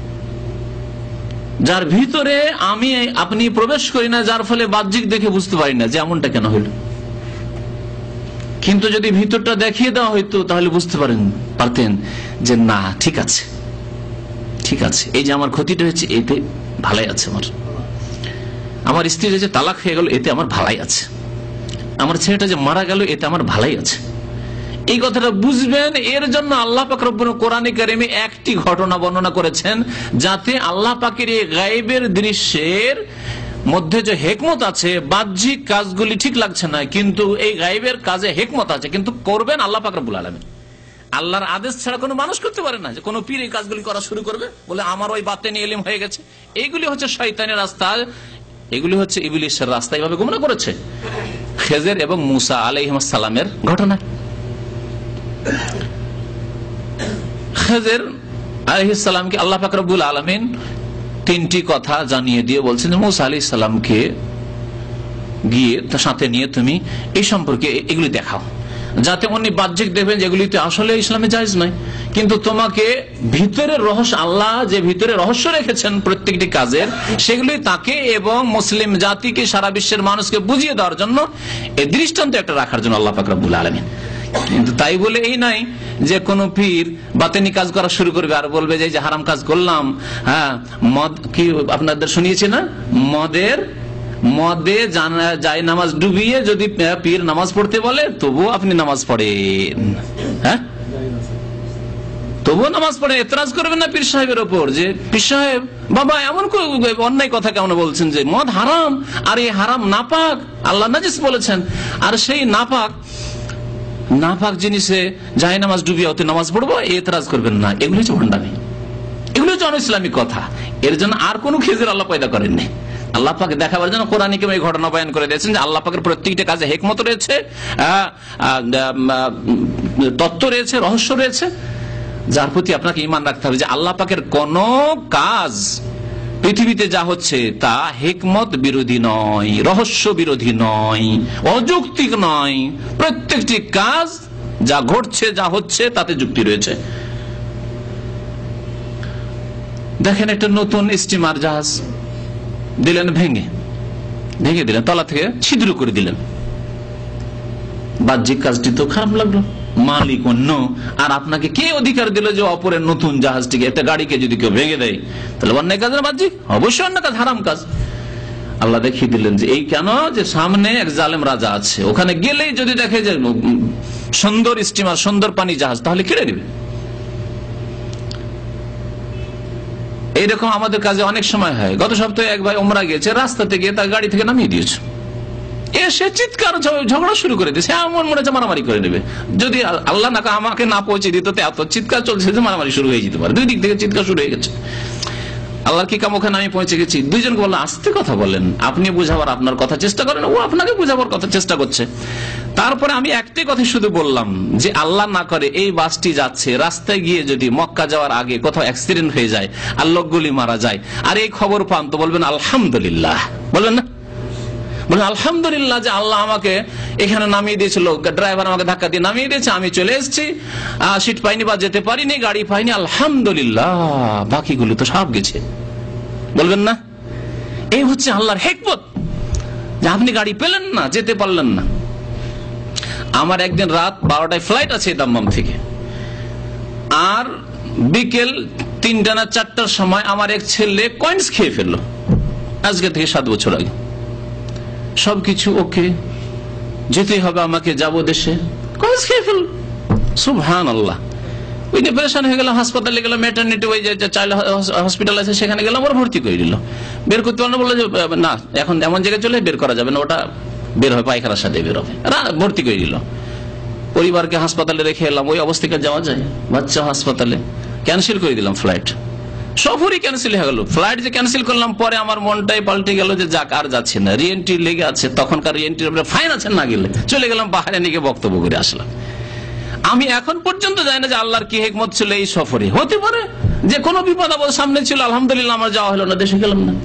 যার ভিতরে আমি আপনি প্রবেশ করি না, যার ফলে বাহ্যিক দেখে বুঝতে পারি না যে এমনটা কেন হইল। কিন্তু যদি ভিতরটা দেখিয়ে দেওয়া হইতো তাহলে বুঝতে পারতেন যে না, ঠিক আছে, ঠিক আছে, এই যে আমার ক্ষতিটা হয়েছে এতে ভালাই আছে, আমার স্ত্রী যে তালাক হয়ে গেল এতে আমার ভালাই আছে, আমার ছেলেটা যে মারা গেল এতে আমার ভালাই আছে, এই কথাটা বুঝবেন। এর জন্য আল্লাহ পাক রব্বুল কোরআনে কারিমে একটি ঘটনা বর্ণনা করেছেন, যাতে আল্লাহ পাকের এই গায়েবের দৃশ্যের মধ্যে যে হেকমত আছে, বাহ্যিক কাজগুলি ঠিক লাগছে না, কিন্তু এই গায়েবের কাজে হেকমত আছে, কিন্তু করবেন আল্লাহ পাক রব্বুল আলামিন। আল্লাহর আদেশ ছাড়া কোনো মানুষ করতে পারে না যে কোনো পীর এই কাজগুলি করা শুরু করবে বলে আমার ওই বাতেনি ইলম হয়ে গেছে। এইগুলি হচ্ছে শয়তানের রাস্তা, এগুলি হচ্ছে ইবলিসের রাস্তা। এইভাবে গুমরা করেছে খেজর এবং মুসা আলাইহিস সালামের ঘটনা। খেজর আলাইহিস সালামকে আল্লাহ পাক রব্বুল আলামিন তিনটি কথা জানিয়ে দিয়ে বলছেন যে মুসা আলাইহিস সালামকে গিয়ে তার সাথে নিয়ে তুমি এই সম্পর্কে এগুলি দেখাও, যাতে উনি বাহ্যিক দেখবেন যেগুলিতে আসলে ইসলামে জায়েজ নয়, কিন্তু তোমাকে ভিতরের রহস্য, আল্লাহ যে ভিতরে রহস্য রেখেছেন প্রত্যেকটি কাজের, সেগুলি তাকে এবং মুসলিম জাতিকে, সারা বিশ্বের মানুষকে বুঝিয়ে দেওয়ার জন্য এই দৃষ্টান্ত একটা রাখার জন্য আল্লাহ পাক রব্বুল আলামিন। কিন্তু তাই বলে এই নাই যে কোন পীর বাতেনি কাজ করা শুরু করবে আর বলবে যে হারাম কাজ করলাম। হ্যাঁ, মদ কি আপনাদের শুনিয়েছে না, মদে যায় নামাজ ডুবিয়ে যদি পীর নামাজ পড়তে বলে তবুও আপনি নামাজ পড়েন, হ্যাঁ তবুও নামাজ পড়ে, এতরাজ করবেন না পীর সাহেবের ওপর যে পীর সাহেব বাবা এমন অন্যায় কথা কেমন বলছেন যে মদ হারাম, আর এই হারাম নাপাক, আল্লাহ নাজিস বলেছেন, আর সেই নাপাক জিনিসে যায় নামাজ ডুবিয়ে ওতে নামাজ পড়বো, এতরাজ করবেন না। এগুলো হচ্ছে ভণ্ডামি, এগুলো হচ্ছে অনইসলামিক কথা। এর জন্য আর কোন খেজুর আল্লাহ পয়দা করেননি। আল্লাহ পাক দেখাবার জন্য কোরআনে এই ঘটনা বয়ান করে দিয়েছেন যে আল্লাহ পাকের প্রত্যেকটা কাজে হিকমত রয়েছে, তত্ত্ব রয়েছে, রহস্য রয়েছে, যার প্রতি আপনাকে ঈমান রাখতে হবে যে আল্লাহ পাকের কোন কাজ পৃথিবীতে যা হচ্ছে তা হিকমত বিরোধী নয়, রহস্য বিরোধী নয়, অযৌক্তিক নয়। প্রত্যেকটি কাজ যা ঘটছে, যা হচ্ছে তাতে যুক্তি রয়েছে। দেখেন একটা নতুন স্টিমার জাহাজ দিলেন, ভেঙে দিলেন, তলা থেকে ছিদ্র করে দিলেন, বাহ্যিক কাজটি তো খারাপ লাগলো, মালিক অন্য, আর আপনাকে কে অধিকার দিল যে অপরের নতুন জাহাজটিকে, একটা গাড়িকে যদি কেউ ভেঙে দেয় তাহলে অন্যায় কাজ না বাহ্যিক? অবশ্যই অন্য কাজ, হারাম কাজ। আল্লাহ দেখিয়ে দিলেন যে এই কেন, যে সামনে এক জালেম রাজা আছে, ওখানে গেলেই যদি দেখে যে সুন্দর স্টিমার, সুন্দর পানি জাহাজ, তাহলে কেড়ে নেবে। এইরকম আমাদের কাজে অনেক সময় হয়। গত সপ্তাহে এক ভাই ওমরা গিয়েছে, রাস্তাতে গিয়ে তার গাড়ি থেকে নামিয়ে দিয়েছে, এসে চিৎকার ঝগড়া শুরু করে দিয়েছে, এমন মনে হচ্ছে মারামারি করে নেবে। যদি আল্লাহ না আমাকে না পৌঁছে দিত এত চিৎকার চলছে যে মারামারি শুরু হয়ে যেতে পারে, দুই দিক থেকে চিৎকার শুরু হয়ে গেছে। আল্লাহর কি কাম, ওখানে আমি পৌঁছে গেছি। দুইজনকে বললাম আস্তে কথা বলেন, আপনি বুঝাবার আপনার কথা চেষ্টা করেন, ও আপনাকে বুঝাবার কথা চেষ্টা করছে। তারপরে আমি একটাই কথা শুধু বললাম যে আল্লাহ না করে এই বাসটি যাচ্ছে, রাস্তায় গিয়ে যদি মক্কা যাওয়ার আগে কোথাও অ্যাক্সিডেন্ট হয়ে যায় আর লোকগুলি মারা যায়, আর এই খবর পান, তো বলবেন আলহামদুলিল্লাহ, বলবেন না? বলবেন আলহামদুলিল্লাহ যে আল্লাহ আমাকে এখানে নামিয়ে দিয়েছিল, ড্রাইভার আমাকে ধাক্কা দিয়ে নামিয়ে দিয়েছে, আমি চলে এসেছি, সিট পাইনি বা যেতে পারিনি, গাড়ি পাইনি, আলহামদুলিল্লাহ, বাকিগুলো তো সব গেছে, বলবেন না? এই হচ্ছে আল্লাহর হিকমত যে আপনি গাড়ি পেলেন না, যেতে পারলেন না। আমার একদিন রাত 12টায় ফ্লাইট আছে দাম্মাম থেকে, আর বিকেল 3টা না 4টার সময় আমার এক ছেলে কয়েন্স খেয়ে ফেললো, আজকে থেকে 7 বছর আগে। সবকিছু ওকে, যেতেই হবে আমাকে, যাবো দেশে, কয়েন্স খেয়ে ফেল। সুবহানাল্লাহ। ওই যে পেরেশান হয়ে গেলাম, হাসপাতালে গেলাম, ম্যাটারনিটি ওই যে চাইল্ড হসপিটাল আছে সেখানে গেলাম, ওরা ভর্তি করে দিল। বের করতে পারলো, বললো যে না এখন এমন জায়গায় চলে বের করা যাবে না, ওটা বের হবে পায়খানার সাথে বের হবে, ভর্তি করে দিল। পরিবারকে হাসপাতালে রেখে এলাম, ওই অবস্থায় যাওয়া যায়? বাচ্চা হাসপাতালে, ক্যান্সেল করে দিলাম ফ্লাইট, সফরই ক্যান্সেল হয়ে গেল। ফ্লাইট যে ক্যান্সেল করলাম, পরে আমার মনটাই পাল্টে গেল যে যাক আর যাচ্ছে না, রিএন্ট্রি লেগে আছে, তখনকার রিএন্ট্রির উপরে ফাইন আছে, না গেলে চলে গেলাম বাহরাইনে গিয়ে বক্তব্য করে আসলাম। আমি এখন পর্যন্ত জানি না যে আল্লাহর কি হিকমত ছিল এই সফরে। হতে পারে যে কোনো বিপদ আপদ সামনে ছিল, আলহামদুলিল্লাহ আমার যাওয়া হলো না, দেশে গেলাম না।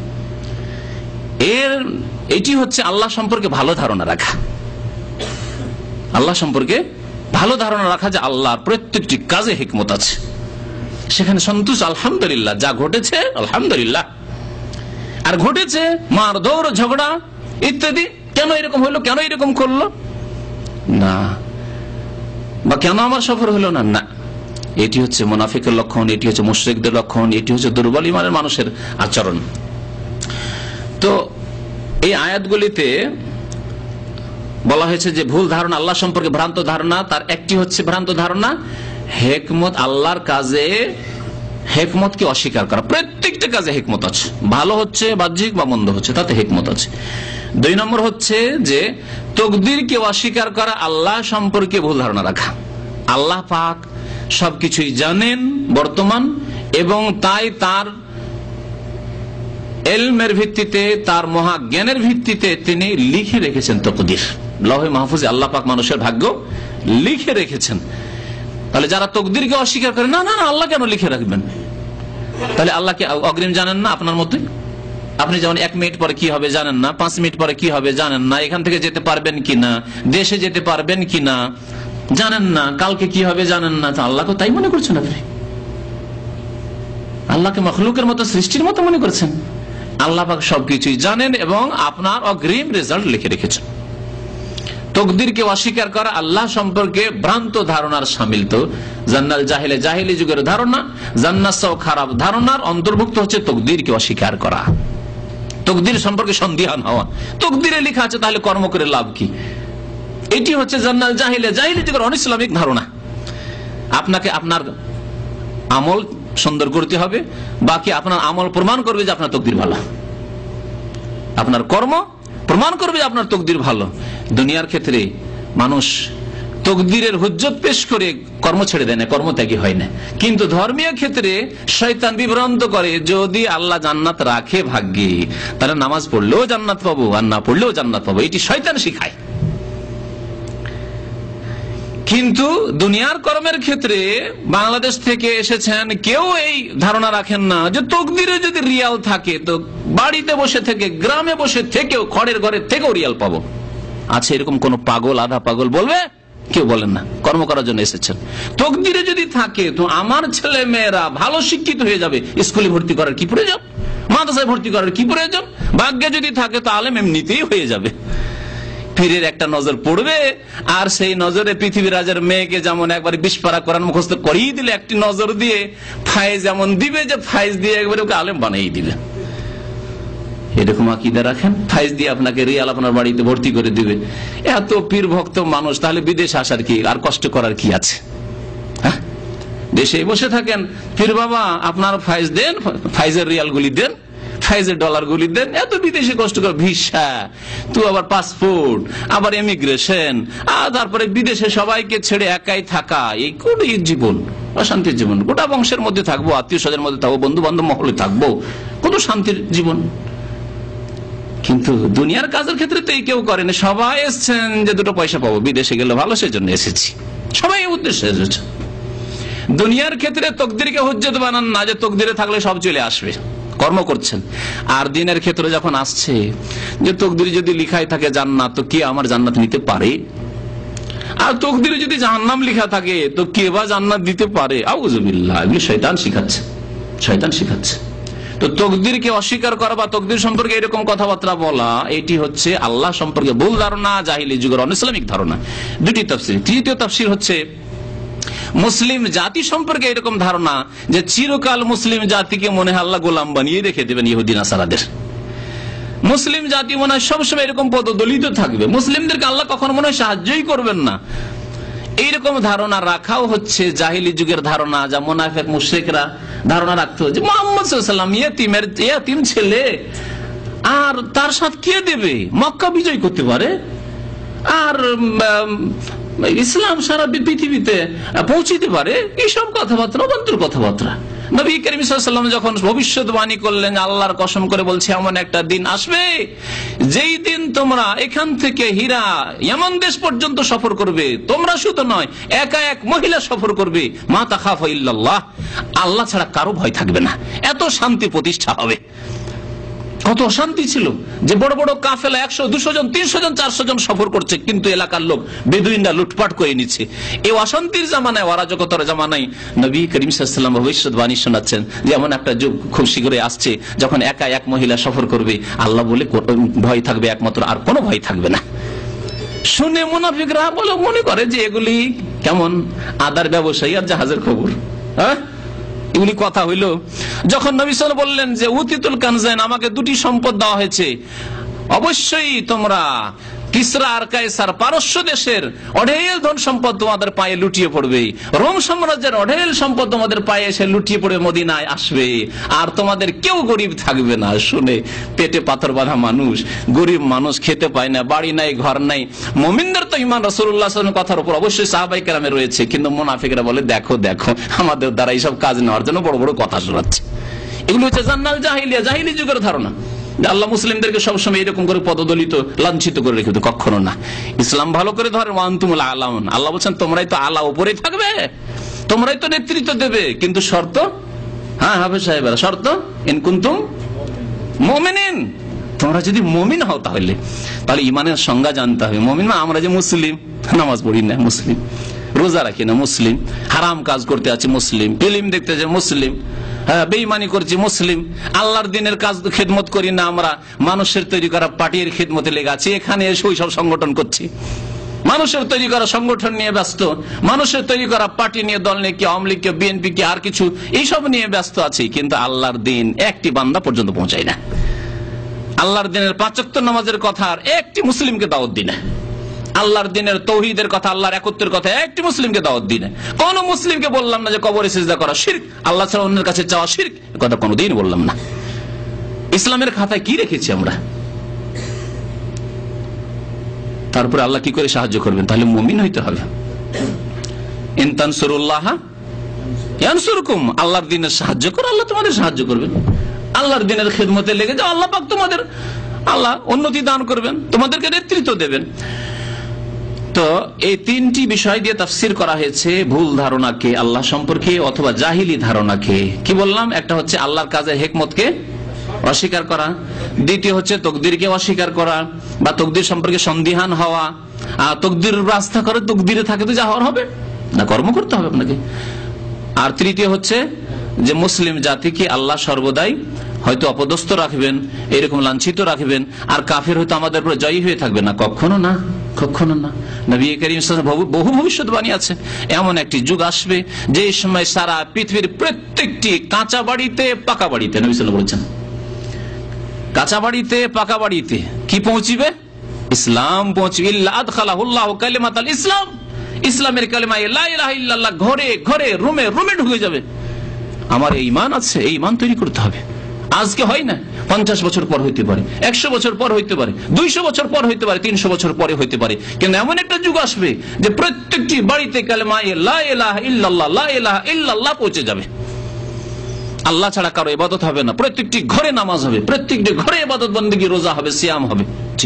এটি হচ্ছে আল্লাহ সম্পর্কে ভালো ধারণা রাখা, আল্লাহ সম্পর্কে ভালো ধারণা রাখা যে আল্লাহর প্রত্যেকটি কাজে হিকমত আছে, সেখানে সন্তুষ্ট, আলহামদুলিল্লাহ যা ঘটেছে আলহামদুলিল্লাহ। আর ঘটেছে মার দৌড়, ঝগড়া ইত্যাদি, কেন এরকম হলো, কেন এরকম করলো না, বা কেন আমার সফর হলো না, না, এটি হচ্ছে মুনাফিকের লক্ষণ, এটি হচ্ছে মুশরিকদের লক্ষণ, এটি হচ্ছে দুর্বল ইমানের মানুষের আচরণ। তো এই আয়াতগুলিতে বলা হয়েছে যে ভুল ধারণা, আল্লাহ সম্পর্কে ভ্রান্ত ধারণা, তার একটি হচ্ছে ভ্রান্ত ধারণা হিকমত, আল্লাহর কাজে হিকমতকে অস্বীকার করা। প্রত্যেকটা কাজে হিকমত আছে, ভালো হচ্ছে বাহ্যিক বা মন্দ হচ্ছে তাতে হিকমত আছে। 2 নম্বর হচ্ছে যে তকদিরকে অস্বীকার করা, আল্লাহ সম্পর্কে ভুল ধারণা রাখা। আল্লাহ পাক সবকিছুই জানেন বর্তমান, এবং তাই তার ইলমের ভিত্তিতে, তার মহাজ্ঞানের ভিত্তিতে তিনি লিখে রেখেছেন তকদির। লৌহে মাহফুজে আল্লাহ পাক মানুষের ভাগ্য লিখে রেখেছেন। তাহলে যারা তকদিরকে অস্বীকার করে, না না না আল্লাহ কেন লিখে রাখবেন, তাহলে আল্লাহকে অগ্রিম জানেন না আপনার মতোই। আপনি যেমন 1 মিনিট পরে কি হবে জানেন না, 5 মিনিট পরে কি হবে জানেন না, এখান থেকে যেতে পারবেন কিনা, দেশে যেতে পারবেন কিনা জানেন না, কালকে কি হবে জানেন না, আল্লাহকে তাই মনে করছেন আপনি? আল্লাহকে মখলুকের মতো, সৃষ্টির মতো মনে করছেন? আল্লাহ পাক সবকিছুই জানেন এবং আপনার অগ্রিম রেজাল্ট লিখে রেখেছেন। তকদিরকে অস্বীকার করা আল্লাহ সম্পর্কে ভ্রান্ত ধারণার সামিল। তো জান্নাল জাহিলে, জাহিলি যুগের ধারণা, জান্নাত খারাপ ধারণার অন্তর্ভুক্ত হচ্ছে তকদিরকে অস্বীকার করা, তকদির সম্পর্কে সন্দিহান হওয়া। তকদিরে লেখা আছে তাহলে কর্ম করে লাভ কি? এটি হচ্ছে জান্নাল জাহিলে, জাহিলি যুগের অনিসলামিক ধারণা। আপনাকে আপনার আমল সুন্দর করতে হবে, বাকি আপনার আমল প্রমাণ করবে যে আপনার তকদির ভালো, আপনার কর্ম প্রমাণ করবে যে আপনার তকদির ভালো। দুনিয়ার ক্ষেত্রে মানুষ তকদিরের হুজ্জত পেশ করে কর্ম ছেড়ে দেয় না, কর্মত্যাগী হয় না। কিন্তু ধর্মীয় ক্ষেত্রে শয়তান বিভ্রান্ত করে, যদি আল্লাহ জান্নাত রাখে ভাগ্যে তাহলে নামাজ পড়লেও জান্নাত পাবো, আর না পড়লেও জান্নাত পাবো, এটি শয়তান শিখায়। কিন্তু দুনিয়ার কর্মের ক্ষেত্রে বাংলাদেশ থেকে এসেছেন কেউ এই ধারণা রাখেন না যে তকদিরে যদি রিয়াল থাকে তো বাড়িতে বসে থেকে, গ্রামে বসে থেকেও, খড়ের ঘরে থেকেও রিয়াল পাবো। আছে এরকম কোন পাগল, আধা পাগল বলবে? কেউ বলেন না, কর্ম করার জন্য এসেছেন। তকদিরে যদি থাকে তো আমার ছেলে মেয়েরা ভালো শিক্ষিত হয়ে যাবে, স্কুলে ভর্তি করার কি প্রয়োজন, মাদ্রাসায় ভর্তি করার কি প্রয়োজন? ভাগ্যে যদি থাকে তো আলেম এমনিতেই হয়ে যাবে। পীরের একটা নজর পড়বে, আর সেই নজরে পৃথিবীর রাজার মেয়েকে যেমন একবার 20 পারা কোরআন মুখস্থ করিয়ে দিলে, একটি নজর দিয়ে ফায়েজ এমন দিবে যে ফায়েজ দিয়ে একবারে ওকে আলেম বানিয়ে দিবে। এরকম আকীদা রাখেন, ফায়েজ দিয়ে আপনাকে রিয়াল আপনার বাড়িতে ভর্তি করে দিবে। এত পীর ভক্ত মানুষ, তাহলে বিদেশ আসার কি আর কষ্ট করার কি আছে? হ্যাঁ, দেশে বসে থাকেন, পীর বাবা আপনার ফায়েজ দেন, ফায়েজের রিয়াল গুলি দেন, ফায়েজের ডলার গুলি দেন, এত বিদেশে কষ্ট করে ভিসা, তো আবার পাসপোর্ট, আবার ইমিগ্রেশন, আর তারপরে বিদেশে সবাইকে ছেড়ে একাই থাকা, এই কোন জীবন? অশান্তির জীবন। গোটা বংশের মধ্যে থাকবো, আত্মীয় স্বজনের মধ্যে থাকবো, বন্ধু বান্ধব মহলে থাকবো, কত শান্তির জীবন। কিন্তু দুনিয়ার কাজের ক্ষেত্রে তো এই কেউ করেন। সবাই এসছেন যে 2 পয়সা পাবো, বিদেশে গেলে ভালো, সেজন্য এসেছি, সবাই উদ্দেশ্যে এসেছে। দুনিয়ার ক্ষেত্রে তকদিরকে হুজ্জত বানান না যে তকদিরে থাকলে সব চলে আসবে, কর্ম করছেন। আর দিনের ক্ষেত্রে যখন আসছে যে তকদিরে যদি লিখাই থাকে জান্নাত, তো কে আমার জান্নাত নিতে পারে? আর তকদিরে যদি জাহান্নাম লেখা থাকে তো কে বা জান্নাত দিতে পারে? আউযুবিল্লাহ, এগুলো শয়তান শিখাচ্ছে, শয়তান শিখাচ্ছে। তো তকদিরকে অস্বীকার করা বা তকদির সম্পর্কে এরকম কথাবার্তা বলা, এটি হচ্ছে আল্লাহ সম্পর্কে ভুল ধারণা, জাহিলি যুগের অনিসলামিক ধারণা। 2টি তাফসীর। তৃতীয় তাফসীর হচ্ছে মুসলিম জাতি সম্পর্কে এরকম ধারণা যে চিরকাল মুসলিম জাতিকে মনে হয় আল্লাহ গোলাম বানিয়ে রেখে দেবেন ইহুদি নাসারাদের। মুসলিম জাতি মনে হয় সবসময় এরকম পদদলিত থাকবে, মুসলিমদেরকে আল্লাহ কখনো মনে হয় সাহায্যই করবেন না। এইরকম ধারণা রাখাও হচ্ছে জাহিলি যুগের ধারণা, যা মুনাফিক মুশরিকরা ধারণা রাখতো যে মুহাম্মদ সাল্লাল্লাহু আলাইহি ওয়াসাল্লাম ইয়েতিম ছেলে, আর তার সাথে কে দেবে, মক্কা বিজয় করতে পারে, আর ইসলাম সারা পৃথিবীতে পৌঁছিতে পারে। এইসব কথাবার্তা অবান্তর কথাবার্তা। নবী করিম সাল্লাল্লাহু আলাইহি ওয়াসাল্লাম যখন ভবিষ্যৎবাণী করলেন, আল্লাহর কসম করে বলছে, এমন একটা দিন আসবে যেই দিন তোমরা এখান থেকে হীরা ইয়ামান দেশ পর্যন্ত সফর করবে, তোমরা শুধু নয়, একা এক মহিলা সফর করবে, মা তাখাফা ইল্লাল্লাহ, আল্লাহ ছাড়া কারো ভয় থাকবে না, এত শান্তি প্রতিষ্ঠা হবে। কত অশান্তি ছিল যে বড় বড় কাফেলা 100, 200 জন, 300 জন, 400 জন সফর করছে, কিন্তু এলাকার লোক বেদুইনরা লুটপাট করে নিচ্ছে। এই অশান্তির জামানায়, অরাজকতার জামানায় নবী করিম সাল্লাল্লাহু আলাইহি ওয়াসাল্লাম ভবিষ্যৎবাণী শোনাচ্ছেন যে এমন একটা যুগ খুব শীঘ্রই আসছে যখন একা এক মহিলা সফর করবে, আল্লাহ বলে ভয় থাকবে একমাত্র, আর কোনো ভয় থাকবে না। শুনে মুনাফিকরা বলে মনে করে যে এগুলি কেমন আদার ব্যবসায়ী আর জাহাজের খবর। হ্যাঁ, এগুলি কথা হইল। যখন নবী সাল্লাল্লাহু আলাইহি ওয়াসাল্লাম বললেন যে উতিতুল কানজাইন, আমাকে 2টি সম্পদ দেওয়া হয়েছে, অবশ্যই তোমরা কিসরা আর কায়সার পারস্য দেশের অঢেল ধন সম্পদ তোমাদের পায়ে লুটিয়ে পড়বে, রোম সাম্রাজ্যের অঢেল সম্পদ তোমাদের পায়ে এসে লুটিয়ে পড়ে মদিনায় আসবে, আর তোমাদের কেউ গরিব থাকবে না। শুনে পেটে পাথর বাঁধা মানুষ, গরিব মানুষ, খেতে পায় না, বাড়ি নাই, ঘর নাই। মুমিনদের তো ঈমান রাসূলুল্লাহ সাল্লাল্লাহু আলাইহি ওয়াসাল্লামের কথার উপর অবশ্যই সাহাবায়ে কেরামে রয়েছে, কিন্তু মুনাফিকরা বলে দেখো দেখো আমাদের দ্বারা এইসব কাজ নেওয়ার জন্য বড় বড় কথা শোনাচ্ছে। এগুলো হচ্ছে জান্নাল জাহিলিয়া, জাহিলি যুগের ধারণা। আল্লাহ মুসলিমদেরকে সবসময় এরকম করে পদদলিত, লাঞ্ছিত করে রেখে, কখনো না। ইসলাম ভালো করে ধরে, ওয়ান্তুমুল আলাউন, আল্লাহ বলছেন তোমরাই তো আলা উপরেই থাকবে। তোমরাই তো নেতৃত্ব দেবে, কিন্তু শর্ত, হ্যাঁ হাফেজ সাহেবেরা, শর্ত ইন কুনতুম মুমিনিন, তোমরা যদি মুমিন হও। তাহলে ইমানের সংজ্ঞা জানতে হবে। মুমিন মানে আমরা যে মুসলিম, নামাজ পড়ি না মুসলিম, রোজা রাখি না মুসলিম, হারাম কাজ করতে আছি মুসলিম, ফিল্ম দেখতে আছি মুসলিম, হ্যাঁ বেঈমানি করছি মুসলিম, আল্লাহর দিনের কাজ খেদমত করি না, আমরা মানুষের তৈরি করা পার্টির খেদমতে লেগে আছি, এখানে এসে ওই সব সংগঠন করছি, মানুষের তৈরি করা সংগঠন নিয়ে ব্যস্ত, মানুষের তৈরি করা পার্টি নিয়ে, দল নিয়ে, কি আওয়ামী লীগ, কি বিএনপি, কি আর কিছু, এইসব নিয়ে ব্যস্ত আছি, কিন্তু আল্লাহর দিন একটি বান্দা পর্যন্ত পৌঁছায় না। আল্লাহর দিনের 5 ওয়াক্ত নামাজের কথা আর একটি মুসলিমকে দাওয়াত দিই না। আল্লাহর দিনের তৌহিদের কথা, আল্লাহর একত্বের কথা একটি মুসলিমকে দাওয়াত দিই না। কোন মুসলিমকে বললাম না যে কবরে সিজদা করা শিরক, আল্লাহ ছাড়া অন্যের কাছে চাওয়া শিরক, কথা কোনোদিন বললাম না। ইসলামের খাতায় কি রেখেছি আমরা? তারপরে আল্লাহ কি করে সাহায্য করবেন? তাহলে মুমিন হইতে হবে। ইন তানসুরুল্লাহ ইয়ানসুরকুম, আল্লাহর দিনের সাহায্য করো, আল্লাহ তোমাদের সাহায্য করবেন। আল্লাহর দিনের খেদমতে লেগে যাও, আল্লাহ পাক তোমাদের, আল্লাহ উন্নতি দান করবেন, তোমাদেরকে নেতৃত্ব দেবেন। তো এই 3টি বিষয় দিয়ে তাফসীর করা হয়েছে ভুল ধারণাকে আল্লাহ সম্পর্কে অথবা জাহিলি ধারণাকে। কি বললাম? একটা হচ্ছে আল্লাহর কাজের হিকমতকে অস্বীকার করা, দ্বিতীয় হচ্ছে তকদিরকে অস্বীকার করা বা তকদির সম্পর্কে সন্দিহান হওয়া, তকদির আস্থা করে তকদিরে থাকে তো যা হওয়ার হবে না, কর্ম করতে হবে আপনাকে। আর তৃতীয় হচ্ছে যে মুসলিম জাতিকে আল্লাহ সর্বদাই হয়তো অপদস্থ রাখবেন, এরকম লাঞ্ছিত রাখবেন, আর কাফের হয়তো আমাদের উপর জয়ী হয়ে থাকবে না, কখনো না, কখনো না। নবী করিম বহু ভবিষ্যৎবাণী আছে, এমন একটি যুগ আসবে যে সময় সারা পৃথিবীর প্রত্যেকটি কাঁচা বাড়িতে পাকা বাড়িতে, নবী সাল্লাল্লাহু আলাইহি ওয়াসাল্লাম, কাঁচা বাড়িতে পাকা বাড়িতে কি পৌঁছিবে? ইসলাম পৌঁছবে। ইল্লা আদখালাহুল্লাহু কালিমাতাল ইসলাম, ইসলামের কালিমা লা ইলাহা ইল্লাল্লাহ ঘরে ঘরে, রুমে রুমে ঢুকে যাবে। আমার এই ঈমান আছে, এই ঈমান তৈরি করতে হবে। আজকে হয় না, 50 বছর পর হইতে পারে, 100 বছর পর হইতে পারে, 200 বছর পর হইতে পারে, 300 বছর পরে হইতে পারে, কিন্তু এমন একটা যুগ আসবে যে প্রত্যেকটি বাড়িতে কালেমা লা ইলাহা ইল্লাল্লাহ, লা ইলাহা ইল্লাল্লাহ পৌঁছে যাবে। আল্লাহ ছাড়া কারো ইবাদত হবে না, প্রত্যেকটি ঘরে নামাজ হবে, প্রত্যেকটি ঘরে ইবাদত বন্দেগী, রোজা হবে, সিয়াম হবে। জি,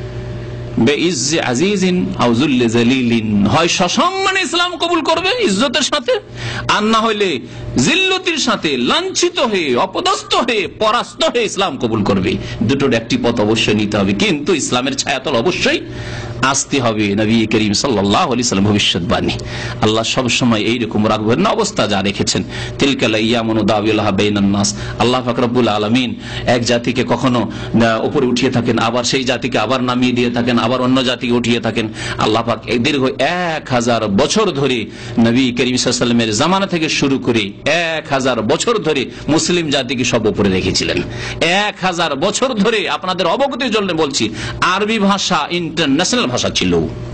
বেইজ্জে আজিজিন আও যুল্লে যালিলিন, হয় সসম্মানে ইসলাম কবুল করবে ইজ্জতের সাথে, আর না হইলে জিল্লতির সাথে লাঞ্ছিত হয়ে, অপদস্থ হয়ে, পরাস্ত হয়ে ইসলাম কবুল করবে। দুটোর একটি পথ অবশ্যই নিতে হবে, কিন্তু ইসলামের ছায়াতল অবশ্যই আসতে হবে। নবী করিম সাল্লাল্লাহু আলাইহি ওয়াসাল্লাম ভবিষ্যৎবাণী, আল্লাহ সব সময় এইরকম রাখবেন না অবস্থা যা রেখেছেন। তিলকাল আইয়ামু নুদাবিলুহা বাইনান নাস, আল্লাহ পাক রব্বুল আলামিন এক জাতিকে কখনো উপরে উঠিয়ে থাকেন, আবার সেই জাতিকে আবার নামিয়ে দিয়ে থাকেন, আবার অন্য জাতিকে উঠিয়ে থাকেন। আল্লাহ পাক দীর্ঘ 1000 বছর ধরে নবী করিম সাল্লাল্লাহু আলাইহি ওয়াসাল্লামের জামানা থেকে শুরু করে 1000 বছর ধরে মুসলিম জাতিকে সব উপরে রেখেছিলেন। 1000 বছর ধরে, আপনাদের অবগতির জন্য বলছি, আরবি ভাষা ইন্টারন্যাশনাল ভাষা ছিল।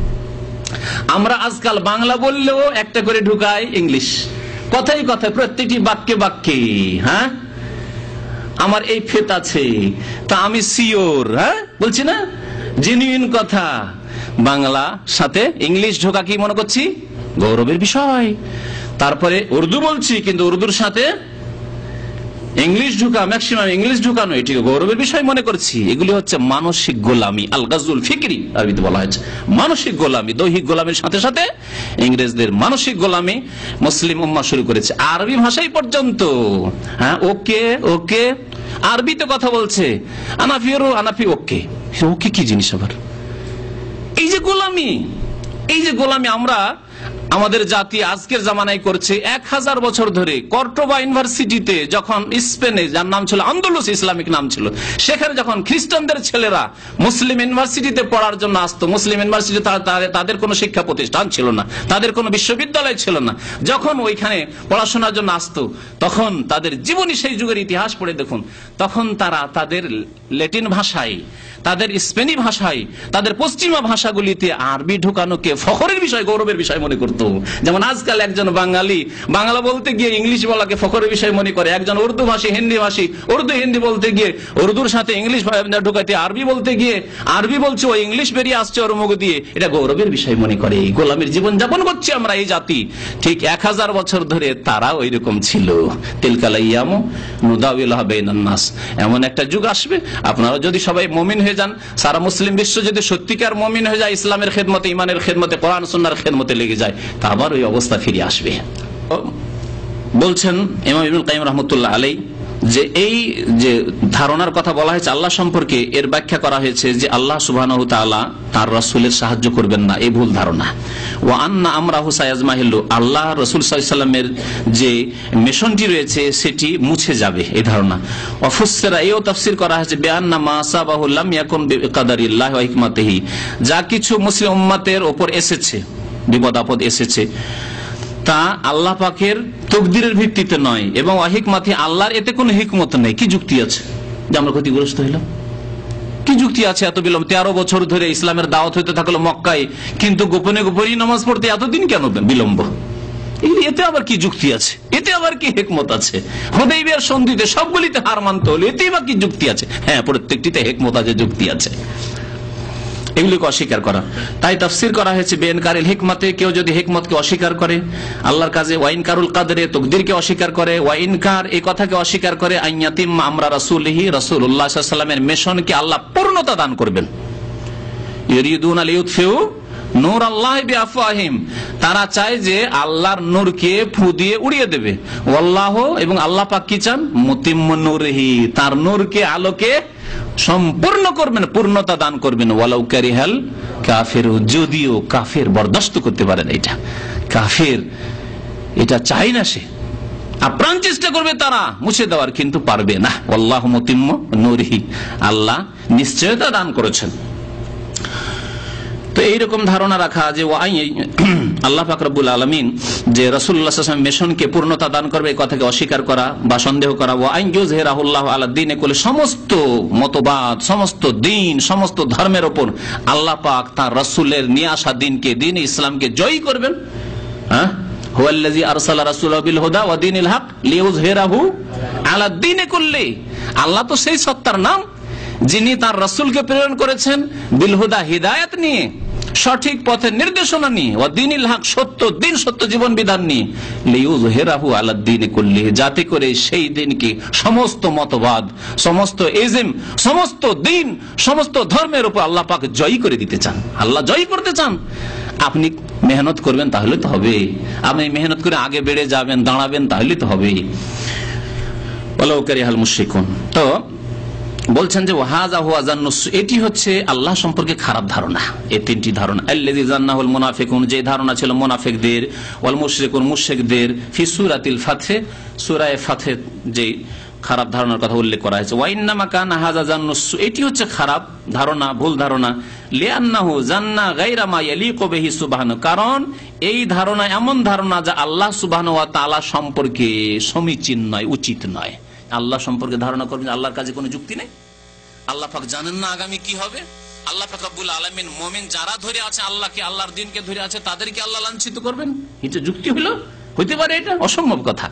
আমরা আজকাল বাংলা বললেও একটা করে ঢুকাই ইংলিশ, কথাই কথায়, প্রত্যেকটি বাক্যে বাক্যে। হ্যাঁ, আমার এই ফেত আছে, তা আমি সিওর, হ্যাঁ বলছি না, জেনুইন কথা। বাংলা সাথে ইংলিশ ঢোকা কি মনে করছি গৌরবের বিষয়। তারপরে উর্দু বলছি, কিন্তু উর্দুর সাথে ইংলিশ ঢুকা, ম্যাক্সিমাম ইংলিশ ঢুকানো, এটি গৌরবের বিষয় মনে করছি। এগুলি হচ্ছে মানসিক গোলামি, আল গাজুল ফিকরি আরবিতে বলা হয়েছে। মানসিক গোলামি, দৈহিক গোলামির সাথে সাথে ইংরেজদের মানসিক গোলামি মুসলিম উম্মাহ শুরু করেছে আরবি ভাষাই পর্যন্ত। হ্যাঁ, ওকে ওকে, আরবিতে কথা বলছে, আনাফিরু আনাফি, ওকে ওকে কি জিনিস আবার? এই যে গোলামি, এই যে গোলামি আমরা, আমাদের জাতি আজকের জামানায় করছে। 1000 বছর ধরে কর্ডোবা ইউনিভার্সিটিতে, যখন স্পেনে, যার নাম ছিল আন্দোলুস, ইসলামিক নাম ছিল, সেখানে যখন খ্রিস্টানদের ছেলেরা মুসলিম ইউনিভার্সিটিতে পড়ার জন্য আসতো, মুসলিম ইউনিভার্সিটি তাদের কোনো শিক্ষা প্রতিষ্ঠান ছিল না, তাদের কোনো বিশ্ববিদ্যালয় ছিল না, যখন ওইখানে পড়াশোনার জন্য আসতো, তখন তাদের জীবনী, সেই যুগের ইতিহাস পড়ে দেখুন, তখন তারা তাদের ল্যাটিন ভাষায়, তাদের স্পেনি ভাষায়, তাদের পশ্চিমা ভাষাগুলিতে আরবি ঢুকানোকে ফখরের বিষয়, গৌরবের বিষয় মনে করত। যেমন আজকাল একজন বাঙালি বাংলা বলতে গিয়ে ইংলিশ বলাকে ফখরের বিষয় মনে করে, একজন উর্দু ভাষী, হিন্দি ভাষী, উর্দু হিন্দি বলতে গিয়ে উর্দুর সাথে ইংলিশ ঢুকাতে, আরবি বলতে গিয়ে আরবি বলছে, ও ইংলিশ বেরিয়ে আসছে ওর মুখ দিয়ে, এটা গৌরবের বিষয় মনে করে। গোলামের জীবন যাপন করছি আমরা এই জাতি। ঠিক 1000 বছর ধরে তারা ওই রকম ছিল। তিলকাল আইয়ামু নুদাবিলুহা বাইনান নাস, এমন একটা যুগ আসবে, আপনারা যদি সবাই মুমিন হয়ে যান, সারা মুসলিম বিশ্ব যদি সত্যিকার মুমিন হয়ে যায়, ইসলামের খেদমতে, ইমানের খেদমতে, কোরআন সুন্নাহর খেদমতে লেগে যায়, তা আবার ওই অবস্থা ফিরে আসবে। বলছেন ইমাম ইবনুল কাইয়িম রাহমাতুল্লাহ আলাইহি যে এই যে ধারণার কথা বলা হয়েছে আল্লাহ সম্পর্কে, এর ব্যাখ্যা করা হয়েছে যে আল্লাহ সুবহানাহু ওয়া তাআলা তার রাসূলের সাহায্য করবেন না, এই ভুল ধারণা। ওয়া আন্না আমরাহু সায়াজমাহিল্লু, আল্লাহ রাসূল সাল্লাল্লাহু আলাইহি ওয়াসাল্লামের যে মিশনটি রয়েছে সেটি মুছে যাবে, এই ধারণা। ওয়াফুসসিরা, এও তাফসীর করা হয়েছে বিআন্না মা সাবাহু লাম ইয়াকুন বিকাদারিল্লাহি ওয়া হিকমাতিহি, যা কিছু মুসলিম উম্মতের উপর এসেছে, বিপদ আপদ এসেছে, তা আল্লাহ পাকের তকদিরের ভিত্তিতে নয় এবং হিকমতে, আল্লাহর এতে কোনো হিকমত নেই। কি যুক্তি আছে যে আমরা ক্ষতিগ্রস্ত হইলাম? কি যুক্তি আছে এত বিলম্ব? 13 বছর ধরে ইসলামের দাওয়াত হইতে থাকলো মক্কায়, কিন্তু গোপনে গোপনে নামাজ পড়তে এতদিন কেন বিলম্ব? এতে আবার কি যুক্তি আছে? এতে আবার কি হিকমত আছে? হুদাইবিয়ার সন্ধিতে সবগুলিতে হার মানতে হলো, এতেই বা কি যুক্তি আছে? হ্যাঁ, প্রত্যেকটিতে হিকমত আছে, যুক্তি আছে। এগুলিকে অস্বীকার করা, তাই তাফসীর করা হয়েছে বেইনকারিল হিকমতে, কেউ যদি হিকমতকে অস্বীকার করে আল্লাহর কাজে, ওয়াইনকারুল কাদরে, তকদিরকে অস্বীকার করে, ওয়াইনকার এই কথাকে অস্বীকার করে আইয়াতিম আমরা রাসূলিহি, রাসূলুল্লাহ সাল্লাল্লাহু আলাইহি ওয়াসাল্লামের মিশনকে আল্লাহ পূর্ণতা দান করবেন। ইউরিদুনা লিইউতফিউ নূর আল্লাহি বিআফওয়াহিম, তারা চায় যে আল্লাহর নূরকে ফু দিয়ে উড়িয়ে দেবে। ওয়াল্লাহু, এবং আল্লাহ পাক কি চান? মুতিম্মু নূরিহি, তার নূরকে, আলোকে সম্পূর্ণ করবেন, পূর্ণতা দান করবেন। ওয়ালাউ কারিহাল কাফির, যদিও কাফের বরদাস্ত করতে পারে না, এটা কাফের এটা চাই না, সে আপ্রাণ চেষ্টা করবে তারা মুছে দেওয়ার, কিন্তু পারবে না। আল্লাহু মুতিম্মু নূরিহি, আল্লাহ নিশ্চয়তা দান করেছেন। তো এইরকম ধারণা রাখা যে আল্লাহ পাক রব্বুল আলামিন যে রাসূলুল্লাহ সাল্লাল্লাহু আলাইহি ওয়াসাল্লাম মিশনকে পূর্ণতা দান করবে, এই কথাকে অস্বীকার করা বা সন্দেহ করা। ওয়া আন ইউযহিরাহুল্লাহু আলা দ্বীনি কুল্লি, সমস্ত মতবাদ, সমস্ত দ্বীন, সমস্ত ধর্মের উপর আল্লাহ পাক তার রাসূলের নিয়ে আসা দ্বীনকে, দ্বীন ইসলামকে জয়ী করবেন। হ্যাঁ, হুয়াল্লাযী আরসালা রাসূলাহু বিল হুদা ওয়া দীনিল হক লিইয়ুযহিরাহু আলা দ্বীনি কুল্লি, আল্লাহ তো সেই সত্তার নাম যিনি তার রাসূলকে প্রেরণ করেছেন বিল হুদা, হিদায়াত নিয়ে, সঠিক পথের নির্দেশনা নিয়ে, ও দ্বীনিল হক, সত্য দিন, সত্য জীবন বিধান নিয়ে, লিইয়ুযহিরাহু আলা দ্বীনি কুল্লি, যাতে করে সেই দিনকে সমস্ত মতবাদ, সমস্ত ইজম, সমস্ত দিন, সমস্ত ধর্মের উপর আল্লাহ পাক জয়ী করে দিতে চান। আল্লাহ জয়ী করতে চান, আপনি মেহনত করবেন তাহলে তো হবে, আপনি মেহনত করে আগে বেড়ে যাবেন, দাঁড়াবেন তাহলে তো হবে। ওয়ালাউ কারিহাল মুশরিকুন। তো বলছেন যে ওয়াহাযা হুয়া যান্নুস, এটি হচ্ছে আল্লাহ সম্পর্কে খারাপ ধারণা। এই তিনটি ধারণা, আল্লাযী যান্নাহুল মুনাফিকুন, যে ধারণা ছিল মুনাফিকদের, ওয়াল মুশরিকুন, মুশরিকদের, ফি সূরাতিল ফাতহ, সূরা ফাতহে যে খারাপ ধারণার কথা উল্লেখ করা হয়েছে। ওয়া ইন্নামা কানা হাযা যান্নুস, এটি হচ্ছে খারাপ ধারণা, ভুল ধারণা। লিআন্নাহু যান্না গায়রা মা ইয়ালিকু বিহি সুবহানাহু, কারণ এই ধারণা এমন ধারণা যা আল্লাহ সুবহানাহু ওয়া তাআলা সম্পর্কে সমীচীন নয়, উচিত নয়। আল্লাহ সম্পর্কে ধারণা করবেন আল্লাহর কাছে কোনো যুক্তি নেই। আল্লাহ পাক জানেন না আগামী কি হবে? আল্লাহ পাক রব্বুল আলামিন মুমিন যারা ধরে আছে আল্লাহকে, আল্লাহর দ্বীনকে ধরে আছে, তাদেরকে আল্লাহ লাঞ্ছিত করবেন? এটা যুক্তি হলো? হইতে পারে? এটা অসম্ভব কথা।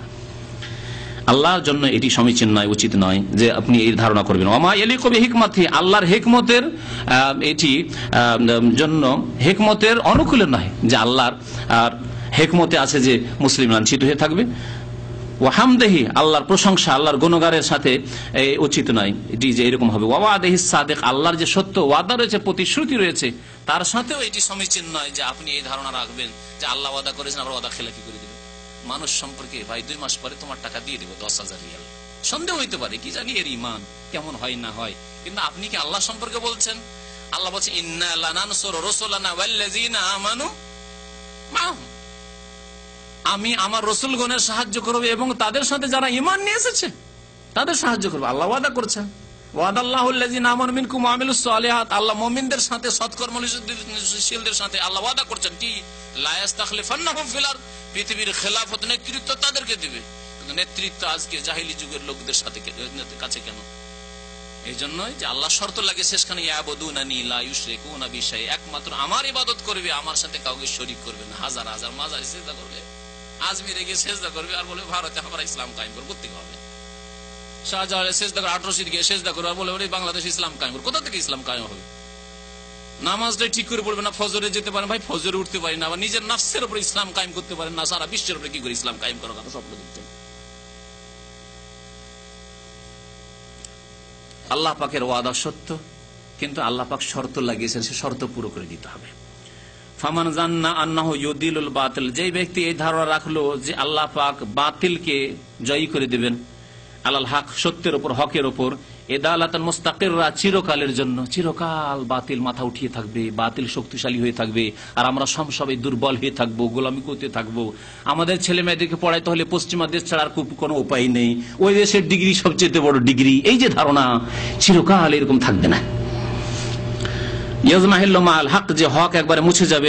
আল্লাহর জন্য এটি সমীচীন নয়, উচিত নয় যে আপনি এই ধারণা করবেন। ওমা ইয়ালিকু বিহিকমাতি, আল্লাহর হিকমতের এটি জন্য হিকমতের অনুকূলে নয় যে আল্লাহর আর হিকমতে আছে যে মুসলিম লাঞ্ছিত হয়ে থাকবে। ওয়াহামদেহি, আল্লাহর প্রশংসা, আল্লাহর গুণগানের সাথে উচিত নয় এটি যে এরকম হবে। ওয়াদাহি সাদিক, আল্লাহর যে সত্য ওয়াদা রয়েছে, প্রতিশ্রুতি রয়েছে, তার সাথেও এটি সমীচীন নয় যে আপনি এই ধারণা রাখবেন যে আল্লাহ ওয়াদা করেছেন আবার ওয়াদা খেলাফি করে দেবেন। মানুষ সম্পর্কে ভাই 2 মাস পরে তোমার টাকা দিয়ে দেবো 10,000 রিয়াল, সন্দেহ হইতে পারে, কি জানি এর ঈমান কেমন হয় না হয়, কিন্তু আপনি কি আল্লাহ সম্পর্কে বলছেন? আল্লাহ বলছে ইন্না লানানসুরু রুসুলানা ওয়াল্লাযিনা আমানু মাআহুম, আমি আমার রসুলগণের সাহায্য করবো এবং তাদের সাথে যারা ঈমান নিয়ে এসেছে তাদের সাহায্য করবো। আল্লাহ ওয়াদা করছেন, ওয়াদাল্লাহুল্লাযিনা আমানু মিনকুম ওয়া আমিলুস সালিহাত, আল্লাহ মুমিনদের সাথে, সৎকর্মশীলদের সাথে আল্লাহ ওয়াদা করছেন কি লা ইস্তাখলিফান্নাহুম ফিল আরদ, পৃথিবীর খেলাফত, নেতৃত্ব তাদেরকে দিবে। কিন্তু নেতৃত্ব আজকে জাহিলি যুগের লোকদের সাথে কাছে কেন? এই জন্যই যে আল্লাহ শর্ত লাগে শেষখানে ইয়াবুদুনানি লা ইউশরিকুনা বি শাই, একমাত্র আমার ইবাদত করবে, আমার সাথে কাউকে শরীক করবে না। হাজার হাজার মাজারে সিজদা করবে, আজমিরে গিয়ে সেজদা করবে আর বলে ভারতে আমরা ইসলাম কায়েম করব, করতে হবে। শাহজালালে সেজদা করে 18 গিয়ে সেজদা করবে আর বলে বাংলাদেশ ইসলাম কায়েম করব, কোথা থেকে ইসলাম কায়েম হবে? নামাজটাই ঠিক করে পড়বে না, ফজরে যেতে পারেন ভাই, ফজরে উঠতে পারি না, আবার নিজের নফসের উপর ইসলাম কায়েম করতে পারেন না, সারা বিশ্বের উপরে কি করে ইসলাম কায়েম করার কথা স্বপ্ন দেখতেন। আল্লাহ পাকের ওয়াদা সত্য, কিন্তু আল্লাহ পাক শর্ত লাগিয়েছেন, সে শর্ত পুরো করে দিতে হবে। ফামান জান্না আন্নাহু ইউদিলুল বাতিল, যে ব্যক্তি এই ধারণা রাখলো যে আল্লাহ পাক বাতিলকে জয়ী করে দিবেন, আলাল হক সত্যের উপর, হকের উপর, এদালাতান মুস্তাকিররা চিরকালের জন্য, চিরকাল বাতিল মাথা উঠিয়ে থাকবে, বাতিল শক্তিশালী হয়ে থাকবে, আর আমরা সবাই দুর্বল হয়ে থাকবো, গোলামি করতে থাকবো। আমাদের ছেলে মেয়েদেরকে পড়াইতে হলে পশ্চিমা দেশ ছাড়ার কোনো উপায় নেই, ওই দেশের ডিগ্রি সবচেয়ে বড় ডিগ্রি, এই যে ধারণা, চিরকাল এরকম থাকবে না। যে হক একবারে মুছে যাবে,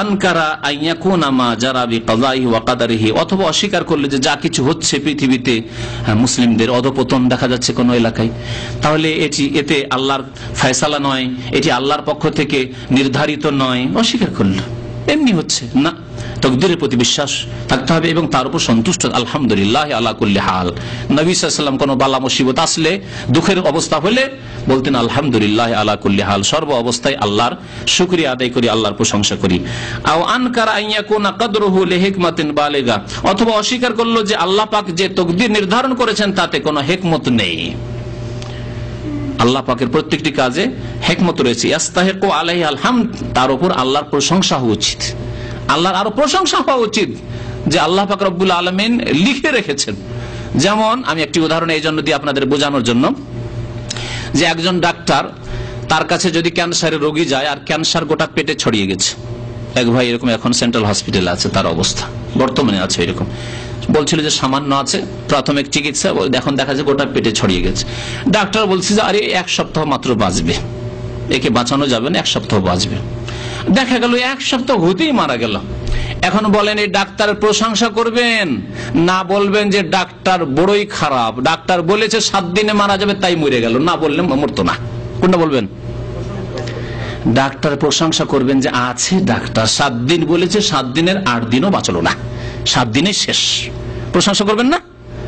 অথবা অস্বীকার করলে যে যা কিছু হচ্ছে পৃথিবীতে, মুসলিমদের অধপতন দেখা যাচ্ছে কোন এলাকায়, তাহলে এতে আল্লাহর ফয়সালা নয়, এটি আল্লাহর পক্ষ থেকে নির্ধারিত নয়, অস্বীকার করল, এমনি হচ্ছে না। তকদিরের প্রতি বিশ্বাস থাকতে হবে এবং তার উপর সন্তুষ্ট, আলহামদুলিল্লাহ আলা কুল্লি হাল। নবী সাল্লাল্লাহু আলাইহি ওয়াসাল্লাম কোনো বালা মুসিবত আসলে, দুঃখের অবস্থা হলে বলতেন আলহামদুলিল্লাহ আলা কুল্লি হাল, সর্ব অবস্থায় আল্লাহর শুকরিয়া আদায় করি, আল্লাহর প্রশংসা করি। আও আনকারা আন ইয়াকুনা কদরুহু লিহিকমাতিন বালিগা, অথবা অস্বীকার করলো যে আল্লাহ পাক যে তকদির নির্ধারণ করেছেন তাতে কোনো হিকমত নেই, আল্লাহ পাকের প্রত্যেকটি কাজে হিকমত রয়েছে। ইস্তাহিকু আলাইহি আলহামদ, তার উপর আল্লাহর প্রশংসা হওয়া উচিত, আল্লাহর আরো প্রশংসা হওয়া উচিত যে আল্লাহ পাক রব্বুল আলামিন লিখে রেখেছেন। যেমন আমি একটি উদাহরণ এই জন্য দিই আপনাদের বোঝানোর জন্য, যে একজন ডাক্তার, তার কাছে যদি ক্যান্সারের রোগী যায় আর ক্যান্সার গোটা পেটে ছড়িয়ে গেছে, এক ভাই এরকম এখন সেন্ট্রাল হসপিটালে আছে, তার অবস্থা বর্তমানে আছে এরকম, বলছিল যে সামান্য আছে, প্রাথমিক চিকিৎসা, এখন দেখা যায় গোটা পেটে ছড়িয়ে গেছে। ডাক্তার বলছে যে আরে 1 সপ্তাহ মাত্র বাঁচবে, একে বাঁচানো যাবে না, 1 সপ্তাহ বাঁচবে। দেখা গেল 1 সপ্তাহ হতেই মারা গেল। এখন বলেন এই ডাক্তারের প্রশংসা করবেন না বলবেন যে ডাক্তার বড়ই খারাপ, ডাক্তার বলেছে 7 দিনে মারা যাবে তাই মরে গেল, না বললে মরতো না, কোনটা বলবেন? ডাক্তার প্রশংসা করবেন যে আছে ডাক্তার 7 দিন বলেছে, 7 দিনের 8 দিনও বাঁচলো না, 7 দিনে শেষ, প্রশংসা করবেন না?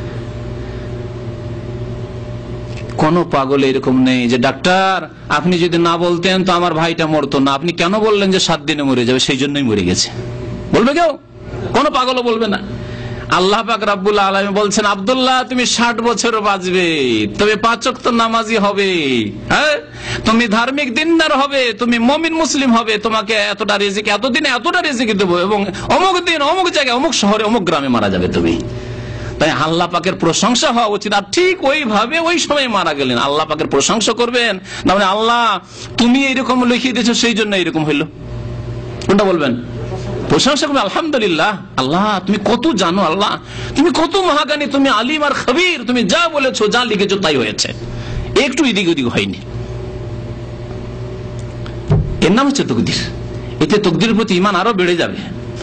কোন পাগল এরকম নেই যে ডাক্তার আপনি যদি না বলতেন তো আমার ভাইটা মরতো না, আপনি কেন বললেন যে 7 দিনে মরে যাবে, সেই জন্যই মরে গেছে, বলবে কেউ? কোন পাগলও বলবে না। আল্লাহ পাক রব্বুল আলামিন বলছেন আব্দুল্লাহ তুমি 60 বছর বাঁচবে, তবে 5 ওয়াক্ত নামাজি হবে, হ্যাঁ তুমি ধার্মিক দিনদার হবে, তুমি মুমিন মুসলিম হবে, তোমাকে এতটা রিজিক, এতদিনে এতটা রিজিক দেবো, এবং অমুক দিন অমুক জায়গায় অমুক শহরে অমুক গ্রামে মারা যাবে তুমি। তাই আল্লাহ পাকের প্রশংসা হওয়া উচিত। আর ঠিক ওইভাবে ওই সময় মারা গেলেন, আল্লাহ পাকের প্রশংসা করবেন না মানে আল্লাহ তুমি এইরকম লিখিয়ে দিয়েছো সেই জন্য এইরকম হইলো, কোনটা বলবেন? প্রশংসা করবেন আলহামদুলিল্লাহ, আল্লাহ তুমি কত জানো, আল্লাহ তুমি কত মহাজ্ঞানী, তুমি আলিম আর খবীর, তুমি যা বলেছো যা লিখেছো তাই হয়েছে, একটু এদিক ওদিক হয়নি। এর নাম হচ্ছে তকদির। এতে তকদিরের প্রতি ঈমান আরো বেড়ে যাবে।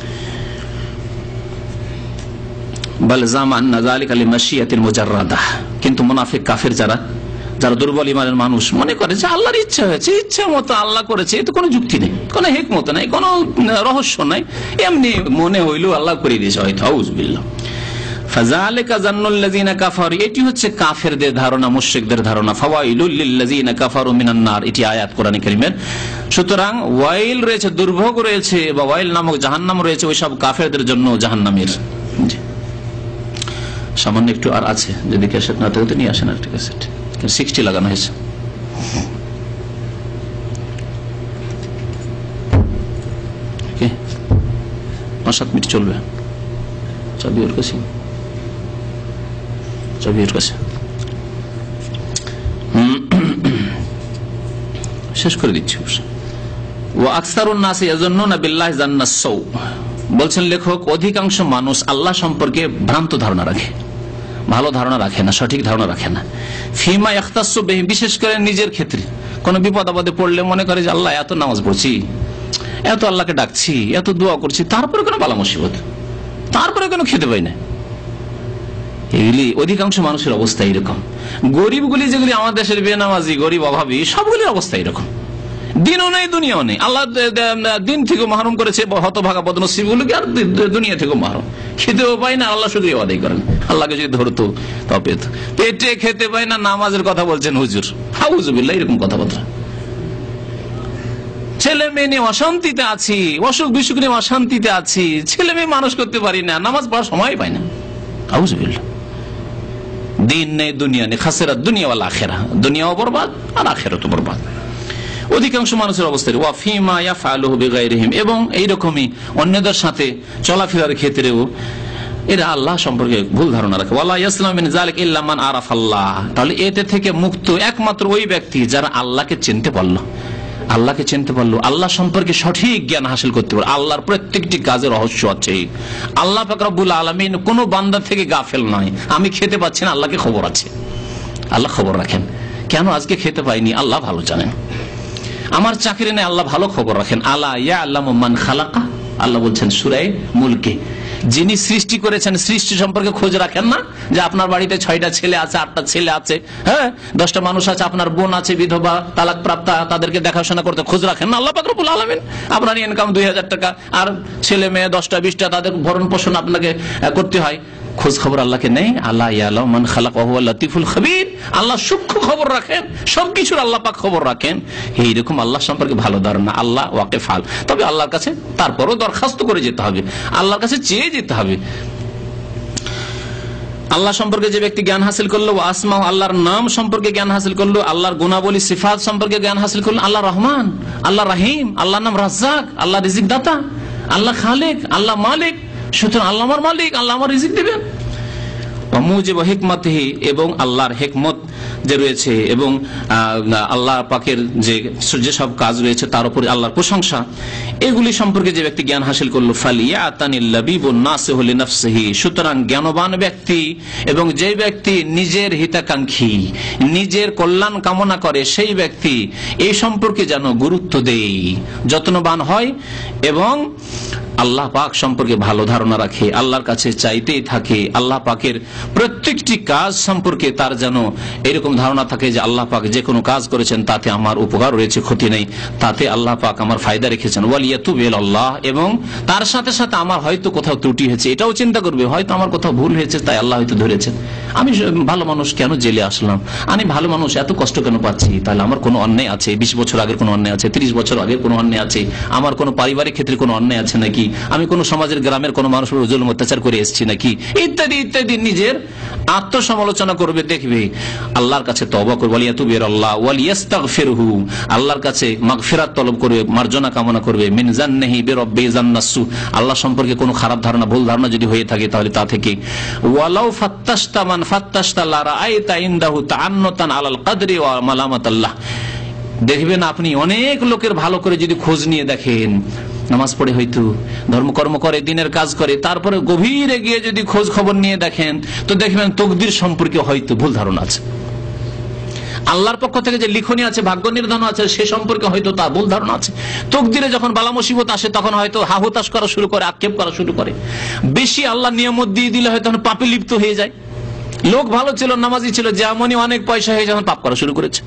কিন্তু মুনাফিক কাফের যারা দুর্বল ঈমানের মানুষ মনে করে যে আল্লাহর ইচ্ছা হয়েছে, ইচ্ছা মতো আল্লাহ করেছে, এতে কোনো যুক্তি নেই, কোনো হিকমত নাই, কোনো রহস্য নাই, এমনি মনে হইলো আল্লাহ করে দিয়েছে হয়তো, আউযুবিল্লাহ। ফাযালিকা যান্নুল্লাযিনা কাফারু, এটি হচ্ছে কাফেরদের ধারণা, মুশরিকদের ধারণা। ফাওয়াইলুল লিল্লাযিনা কাফারু মিনান নার, এটি আয়াত কোরআনে কারীমের। সুতরাং ওয়াইল রয়েছে, দুর্ভোগ রয়েছে, বা ওয়াইল নামক জাহান্নাম রয়েছে ওই সব কাফেরদের জন্য জাহান্নামের। সামান্য একটু আর আছে, যদি ক্যাসেট না থাকে নিয়ে আসেন একটা ক্যাসেট, 60 লাগানো হয়েছে। ওকে 5-7 মিনিট চলবে। চাবি ওর কাছে, চাবি ওর কাছে, শেষ করে দিচ্ছি। ওয়া আকসারুন নাস ইয়াযুন্নুনা বিল্লাহি যান্নাস সাউ, বলছেন লেখক অধিকাংশ মানুষ আল্লাহ সম্পর্কে ভ্রান্ত ধারণা রাখে, ভালো ধারণা রাখে না, সঠিক ধারণা রাখে না। ফিমা ইখতাসু বিহি, বিশেষ করে নিজের ক্ষেত্রে কোন বিপদ আপদে পড়লে মনে করে যে আল্লাহ এত নামাজ পড়ছি, এত আল্লাহকে ডাকছি, এত দোয়া করছি, তারপরে কোনো বালা মুসিবত, তারপরে কোনো খেতে পাই না। এগুলি অধিকাংশ মানুষের অবস্থা এরকম। গরিবগুলি যেগুলি আমাদের দেশের বেনামাজি, গরিব, অভাবী, সবগুলির অবস্থা এরকম। দিনও নেই দুনিয়াও নেই, আল্লাহ দিন থেকে মাহরুম করেছে হতভাগা বদনসিবগুলোকে, আর দুনিয়া থেকে মাহরুম, খেতেও পায় না, আল্লাহ শুধু আদায় করেন। আল্লাহকে যদি ধরতো তা পেত, পেটে খেতে পায় না, নামাজের কথা বলছেন হুজুর, আউযুবিল্লাহ, এরকম কথাবার্তা। ছেলে মেয়ে নিয়ে অশান্তিতে আছি, অসুখ বিসুখ নিয়ে অশান্তিতে আছি, ছেলে মেয়ে মানুষ করতে পারি না, নামাজ পড়ার সময় পাই না, আউযুবিল্লাহ। দিন নেই দুনিয়া নেই, খাসিরাত দুনিয়া ওয়াল আখিরাহ, দুনিয়াও বরবাদ আর আখিরাতও বরবাদ। অধিকাংশ মানুষের অবস্থা ওয়া ফিমা ইয়াফআলুহু বিগাইরিহিম, এবং এইরকমই অন্যদের সাথে চলাফেরার ক্ষেত্রেও এরা আল্লাহ সম্পর্কে ভুল ধারণা রাখে। ওয়ালা ইয়াসলামু মিন যালিক ইল্লা মান আরাফাল্লাহ, তাহলে এতে থেকে মুক্ত একমাত্র ওই ব্যক্তি যারা আল্লাহকে চিনতে পারলো, আল্লাহকে চিনতে পারলো, আল্লাহ সম্পর্কে সঠিক জ্ঞান হাসিল করতে পারলো। আল্লাহর প্রত্যেকটি কাজের রহস্য আছে। আল্লাহ পাক রব্বুল আলামিন কোন বান্দা থেকে গাফেল নয়। আমি খেতে পাচ্ছি না, আল্লাহকে খবর আছে, আল্লাহ খবর রাখেন। কেন আজকে খেতে পাইনি আল্লাহ ভালো জানেন। আমার চাকরি নেই আল্লাহ ভালো খবর রাখেন। আলা ইয়ালামু মান খালাকা, আল্লাহ বলছেন সূরা মুলকে, যিনি সৃষ্টি করেছেন সৃষ্টি সম্পর্কে খোঁজ রাখেন না? যে আপনার বাড়িতে 6টা ছেলে আছে, 8টা ছেলে আছে, হ্যাঁ 10টা মানুষ আছে, আপনার বোন আছে বিধবা, তালাক প্রাপ্তা, তাদেরকে দেখাশোনা করতে খোঁজ রাখেন না আল্লাহ পাক রব্বুল আলামিন? আপনার ইনকাম 2000 টাকা আর ছেলে মেয়ে 10টা 20টা, তাদের ভরণ পোষণ আপনাকে করতে হয়, খোঁজ খবর আল্লাহকে নেই? আল্লাহ ইয়ালামু মান খালাকা ওয়া হুয়াল লাতিফুল খাবীর, আল্লাহ সূক্ষ্ম খবর রাখেন, সবকিছুর আল্লাহ পাক খবর রাখেন। এইরকম আল্লাহ সম্পর্কে ভালো ধারণা, আল্লাহ ওয়াকিফাল। তবে আল্লাহর কাছে তারপরও দরখাস্ত করে যেতে হবে, আল্লাহর কাছে চেয়ে যেতে হবে। আল্লাহ সম্পর্কে যে ব্যক্তি জ্ঞান হাসিল করলো, আসমা আল্লাহর নাম সম্পর্কে জ্ঞান হাসিল করলো, আল্লাহর গুণাবলী সিফাত সম্পর্কে জ্ঞান হাসিল করলো, আল্লাহ রহমান, আল্লাহ রাহিম, আল্লাহর নাম রাজ্জাক, আল্লাহ রিজিক দাতা, আল্লাহ খালিক, আল্লাহ মালিক, সুতরাং আল্লাহ আমার মালিক, আল্লাহ আমার রিজিক দিবেন। মুজিব হিকমতিহি, এবং আল্লাহর হিকমত যে রয়েছে এবং আল্লাহ পাকের যেসব কাজ রয়েছে তার উপরে আল্লাহর প্রশংসা, এগুলি সম্পর্কে যে ব্যক্তি জ্ঞান হাসিল করলো, ফালিয়াতানিল লাবিবুন নাসিহু লিনাফসিহি, সুতরাং জ্ঞানবান ব্যক্তি এবং যে ব্যক্তি নিজের হিতাকাঙ্ক্ষী, নিজের কল্যাণ কামনা করে, সেই ব্যক্তি এই সম্পর্কে যেন গুরুত্ব দেয়, যত্নবান হয় এবং আল্লাহ পাক সম্পর্কে ভালো ধারণা রাখে, আল্লাহর কাছে চাইতেই থাকে, আল্লাহ পাকের প্রত্যেকটি কাজ সম্পর্কে তার যেন এরকম ধারণা থাকে যে আল্লাহ পাক যে কোনো কাজ করেছেন তাতে আমার উপকার রয়েছে, ক্ষতি নেই, তাতে আল্লাহ পাক আমার ফায়দা রেখেছেন। ওয়ালিয়াতুব ইলাল্লাহ, এবং তার সাথে সাথে আমার হয়তো কোথাও ত্রুটি হয়েছে এটাও চিন্তা করবে, হয়তো আমার কোথাও ভুল হয়েছে তাই আল্লাহ হয়তো ধরেছেন। আমি ভালো মানুষ, কেন জেলে আসলাম? আমি ভালো মানুষ, এত কষ্ট কেন পাচ্ছি? তাহলে আমার কোনো অন্যায় আছে, 20 বছর আগের কোনো অন্যায় আছে, 30 বছর আগের কোনো অন্যায় আছে, আমার কোনো পারিবারিক ক্ষেত্রে কোনো অন্যায় আছে নাকি, আমি কোন সমাজের গ্রামের কোন মানুষের জুলুম অত্যাচার করে এসেছি নাকি, ইত্যাদি ইত্যাদি নিজের আত্মসমালোচনা করবে, দেখবে, আল্লাহর কাছে তওবা করবে, ওয়ালিয়াতুবু ইলাল্লাহ ওয়ালিয়াস্তাগফিরহু, আল্লাহর কাছে মাগফিরাত তলব করবে, মার্জনা কামনা করবে, মিন জান্নাহি বিরাব্বি জান্নাসু, আল্লাহ সম্পর্কে কোনো খারাপ ধারণা, ভুল ধারণা যদি হয়ে থাকে তাহলে তা থেকে, ওয়ালাউ ফাত্তাশতা মান ফাত্তাশতা লা রাআইতা ইনদাহু তাআন্নুতান আলাল কদরি ওয়া মালামাতাল্লাহ, দেখবেন আপনি অনেক লোকের ভালো করে যদি খোঁজ নিয়ে দেখেন, নামাজ পড়ে হয়তো ধর্মকর্ম করে, দিনের কাজ করে, তারপরে গভীরে গিয়ে যদি খোঁজ খবর নিয়ে দেখেন তো দেখবেন তকদির সম্পর্কে হয়তো ভুল ধারণা আছে, আল্লাহর পক্ষ থেকে যে লিখনি আছে, ভাগ্য নির্ধারণ আছে, সে সম্পর্কে হয়তো তার ভুল ধারণা আছে। তকদিরে যখন বালা মুসিবত আসে তখন হয়তো হাহুতাশ করা শুরু করে, আক্ষেপ করা শুরু করে, বেশি আল্লাহ নিয়ামত দিয়ে দিলে হয়তো পাপে লিপ্ত হয়ে যায়। লোক ভালো ছিল, নামাজি ছিল, যেমনই অনেক পয়সা হয়ে যখন পাপ করা শুরু করেছে।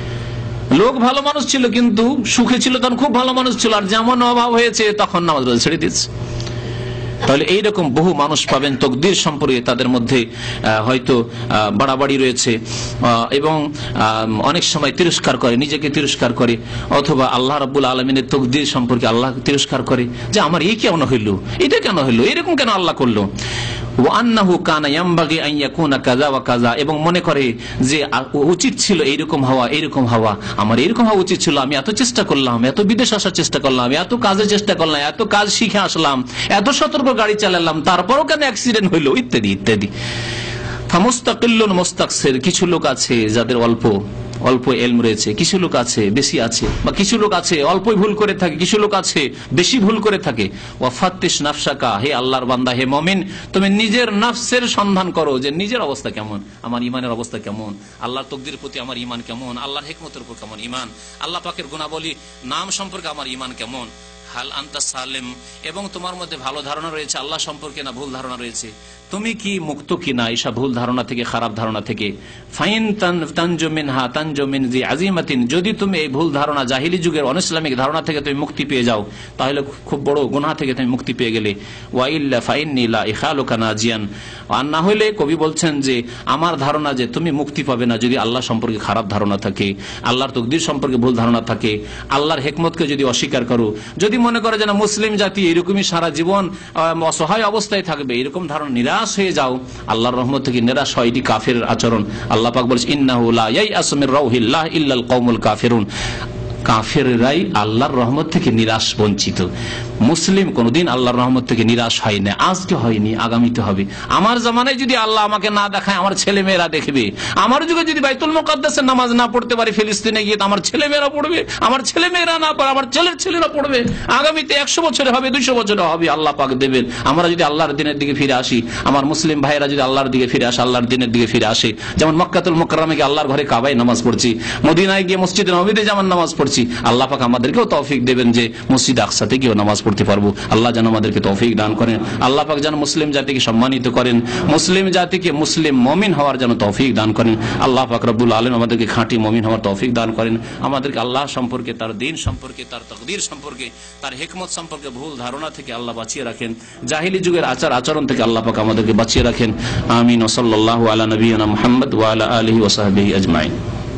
লোক ভালো মানুষ ছিল, কিন্তু সুখে ছিল তখন খুব ভালো মানুষ ছিল, আর যেমন অভাব হয়েছে তখন নামাজ রোজা ছেড়ে দিয়েছে। তাহলে এইরকম বহু মানুষ পাবেন তকদির সম্পর্কে তাদের মধ্যে হয়তো বাড়াবাড়ি রয়েছে, এবং অনেক সময় তিরস্কার করে, নিজেকে তিরস্কার করে, অথবা আল্লাহ রাব্বুল আলামিনের তকদির সম্পর্কে আল্লাহ তিরস্কার করে, যে আমার এই কেন হইল, এটা কেন হইল, এরকম কেন আল্লাহ করলো, এবং মনে করে যে উচিত ছিল এইরকম হওয়া, এইরকম হওয়া, আমার এইরকম হওয়া উচিত ছিল, আমি এত চেষ্টা করলাম, এত বিদেশ আসার চেষ্টা করলাম, এত কাজের চেষ্টা করলাম, এত কাজ শিখে আসলাম, এত সতর্ক গাড়ি চালালাম, তারপরও কেন অ্যাক্সিডেন্ট হইলো, ইত্যাদি ইত্যাদি। ফামুস্তাকিল্লুন মুস্তাকসির, কিছু লোক আছে যাদের অল্প এলম রয়েছে, কিছু লোক আছে বেশি আছে, বা কিছু লোক আছে অল্পই ভুল করে থাকে, কিছু লোক আছে বেশি ভুল করে থাকে। ওয়াফাত্তিশ নাফসাকা, হে আল্লাহর বান্দা, হে মুমিন, তুমি নিজের নফসের সন্ধান করো যে নিজের অবস্থা কেমন, আমার ইমানের অবস্থা কেমন, আল্লাহর তকদিরের প্রতি আমার ইমান কেমন, আল্লাহর হিকমতের উপর কেমন ইমান, আল্লাহ পাকের গুণাবলী নাম সম্পর্কে আমার ইমান কেমন, হাল আনতা সালেম, এবং তোমার মধ্যে ভালো ধারণা রয়েছে আল্লাহ সম্পর্কে না ভুল ধারণা রয়েছে, তুমি কি মুক্ত কিনা এসব ভুল ধারণা থেকে, খারাপ ধারণা থেকে। ফাইন তানজু মিনহা তানজু মিন জি আজিমাতিন, যদি তুমি এই ভুল ধারণা, জাহিলি যুগের অনইসলামিক ধারণা থেকে তুমি মুক্তি পেয়ে যাও, তাহলে খুব বড় গুনাহ থেকে তুমি মুক্তি পেয়ে গেলে। ওয়াইল্লা ফাইন্নী লা ইখালুকা নাজিয়ান, আর না হলে কবি বলছেন যে আমার ধারণা যে তুমি মুক্তি পাবে না যদি আল্লাহ সম্পর্কে খারাপ ধারণা থাকে, আল্লাহর তকদির সম্পর্কে ভুল ধারণা থাকে, আল্লাহর হিকমতকে যদি অস্বীকার করো, যদি মনে করে যে না মুসলিম জাতি এরকমই সারা জীবন অসহায় অবস্থায় থাকবে, এরকম ধারণা, নিরাশ হয়ে যাও, আল্লাহর রহমত থেকে নিরাশ হয়, এটি কাফের আচরণ। আল্লাহ পাক বলেছেন ইন্নাহু লা ইয়াইআসু মির রাউহিল্লাহ ইল্লাল কওমুল কাফিরুন, কাফেররাই আল্লাহর রহমত থেকে নিরাশ বঞ্চিত। মুসলিম কোনদিন আল্লাহর রহমত থেকে নিরাশ হয় না, আজকে হয়নি, আগামীতে হবে। আমার জামানায় যদি আল্লাহ আমাকে না দেখায়, আমার ছেলে মেয়েরা দেখবে। আমার যুগে যদি বাইতুল মুকাদ্দাসের নামাজ না পড়তে পারি ফিলিস্তিনে গিয়ে, আমার ছেলে মেয়েরা পড়বে, আমার ছেলে মেয়েরা না পড়ে আমার ছেলের ছেলেরা পড়বে। আগামীতে 100 বছরে হবে, 200 বছরে হবে, আল্লাহ পাক দেবেন। আমরা যদি আল্লাহর দিনের দিকে ফিরে আসি, আমার মুসলিম ভাইয়েরা যদি আল্লাহর দিকে ফিরে আসে, আল্লাহর দিনের দিকে ফিরে আসে, যেমন মক্কাতুল মুকাররমে গিয়ে আল্লাহর ঘরে কাবায় নামাজ পড়ছি, মদিনায় গিয়ে মসজিদে নববীতে যেমন নামাজ পড়ছি, আল্লাহ পাক আমাদেরকেও তৌফিক দেবেন যে মসজিদ আকসাতে গিয়েও নামাজ পড়তে পারবো। আল্লাহ যেন আমাদেরকে তৌফিক দান করেন। আল্লাহ পাক যেন মুসলিম জাতিকে সম্মানিত করেন, মুসলিম জাতিকে মুসলিম মুমিন হওয়ার যেন তৌফিক দান করেন। আল্লাহ পাক রব্বুল আলামিন আমাদেরকে খাঁটি মুমিন হওয়ার তৌফিক দান করেন। আমাদেরকে আল্লাহ সম্পর্কে, তার দ্বীন সম্পর্কে, তার তাকদীর সম্পর্কে, তার হিকমত সম্পর্কে ভুল ধারণা থেকে আল্লাহ বাঁচিয়ে রাখেন। জাহিলি যুগের আচার আচরণ থেকে আল্লাহ পাক আমাদেরকে বাঁচিয়ে রাখেন। আমিন। ওয়া সাল্লাল্লাহু আলা নবিয়িনা মুহাম্মদ ওয়া আলা আলিহি ওয়া সাহবিহি আজমাইন।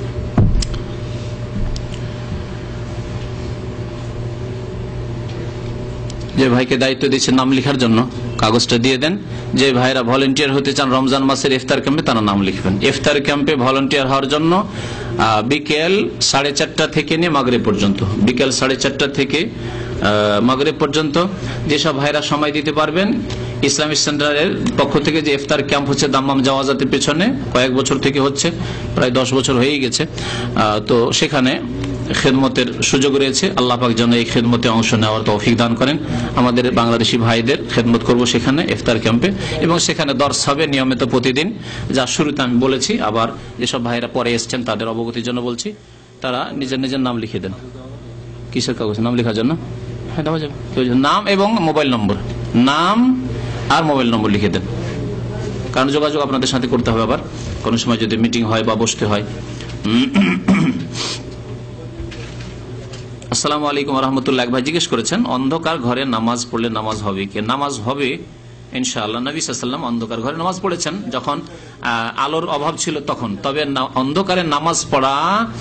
যে ভাইকে দায়িত্ব দিয়েছেন নাম লেখার জন্য, কাগজটা দিয়ে দেন। যে ভাইরা ভলেন্টিয়ার হতে চান রমজান মাসের ইফতার ক্যাম্পে, তারা নাম লিখবেন। ইফতার ক্যাম্পে ভলেন্টিয়ার হওয়ার জন্য বিকেল 4:30 থেকে নিয়ে মাগরিব পর্যন্ত, বিকেল 4:30 থেকে মাগরিব পর্যন্ত যেসব ভাইরা সময় দিতে পারবেন, ইসলামিক সেন্টারের পক্ষ থেকে যে ইফতার ক্যাম্প হচ্ছে দাম্মাম জাওয়াজাতের পেছনে, কয়েক বছর থেকে হচ্ছে, প্রায় 10 বছর হয়ে গেছে। তো সেখানে খেদমতের সুযোগ রয়েছে। আল্লাহ পাক যেন এই খেদমতে অংশ নেওয়ার তৌফিক দান করেন। আমাদের বাংলাদেশি ভাইদের খেদমত করব সেখানে ইফতার ক্যাম্পে, এবং সেখানে দর্স হবে নিয়মিত প্রতিদিন, যা শুরুতে আমি বলেছি। আবার যেসব ভাইরা পরে এসছেন তাদের অবগতির জন্য বলছি, তারা নিজের নিজের নাম লিখে দেন। কিসের কাগজ? নাম লেখার জন্য? হ্যাঁ, দেওয়া যাবে। নাম এবং মোবাইল নম্বর, নাম আর মোবাইল নম্বর লিখে দেন, কারণ যোগাযোগ আপনাদের সাথে করতে হবে আবার কোনো সময় যদি মিটিং হয় বা বসতে হয়। আসসালামু আলাইকুম রহমতুল্লাহ। ভাই জিজ্ঞেস করেছেন অন্ধকার ঘরে নামাজ পড়লে নামাজ হবে কি? নামাজ হবে ইনশাআল্লাহ। নবী সাল্লাল্লাহু আলাইহি ওয়াসাল্লাম অন্ধকার ঘরে নামাজ পড়েছেন যখন আলোর অভাব ছিল তখন। তবে অন্ধকারে নামাজ পড়া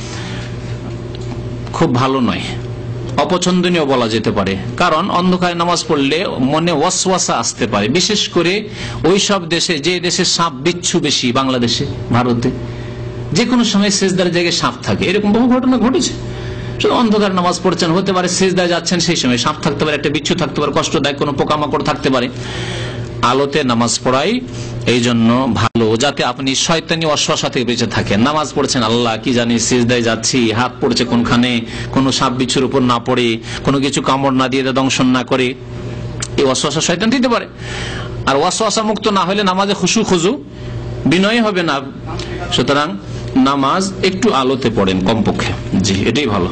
খুব ভালো নয়, অপছন্দনীয় বলা যেতে পারে। কারণ অন্ধকারে নামাজ পড়লে মনে ওয়াসওয়াসা আসতে পারে, বিশেষ করে ওই সব দেশে, যে দেশে সাপ বিচ্ছু বেশি, বাংলাদেশে, ভারতে, যে কোনো সময় সেজদার জায়গায় সাপ থাকে, এরকম বহু ঘটনা ঘটেছে। অন্ধকার নামাজ পড়ছেন, হতে পারে সেজদায় যাচ্ছেন, সেই সময় সাপ থাকতে পারে, একটা বিচ্ছু থাকতে পারে, কষ্টদায়ক কোনো পোকামাকড় থাকতে পারে। আলোতে নামাজ পড়াই এই জন্য ভালো, যাতে আপনি শয়তানি ওয়াসওয়াসা থেকে বেঁচে থাকেন। নামাজ পড়ছেন, আল্লাহ কি জানি সিজদায় যাচ্ছি, হাত পড়ছে কোনখানে, কোনো সাপ বিচ্ছুর উপর না পড়ে, কোনো কিছু কামড় না দিয়ে দংশন না করে, এই ওয়াসওয়াসা শয়তান দিতে পারে। আর ওয়াসওয়াসা মুক্ত না হলে নামাজে খুশু খুজু বিনয় হবে না। সুতরাং নামাজ একটু আলোতে পড়েন কমপক্ষে, জি, এটাই ভালো।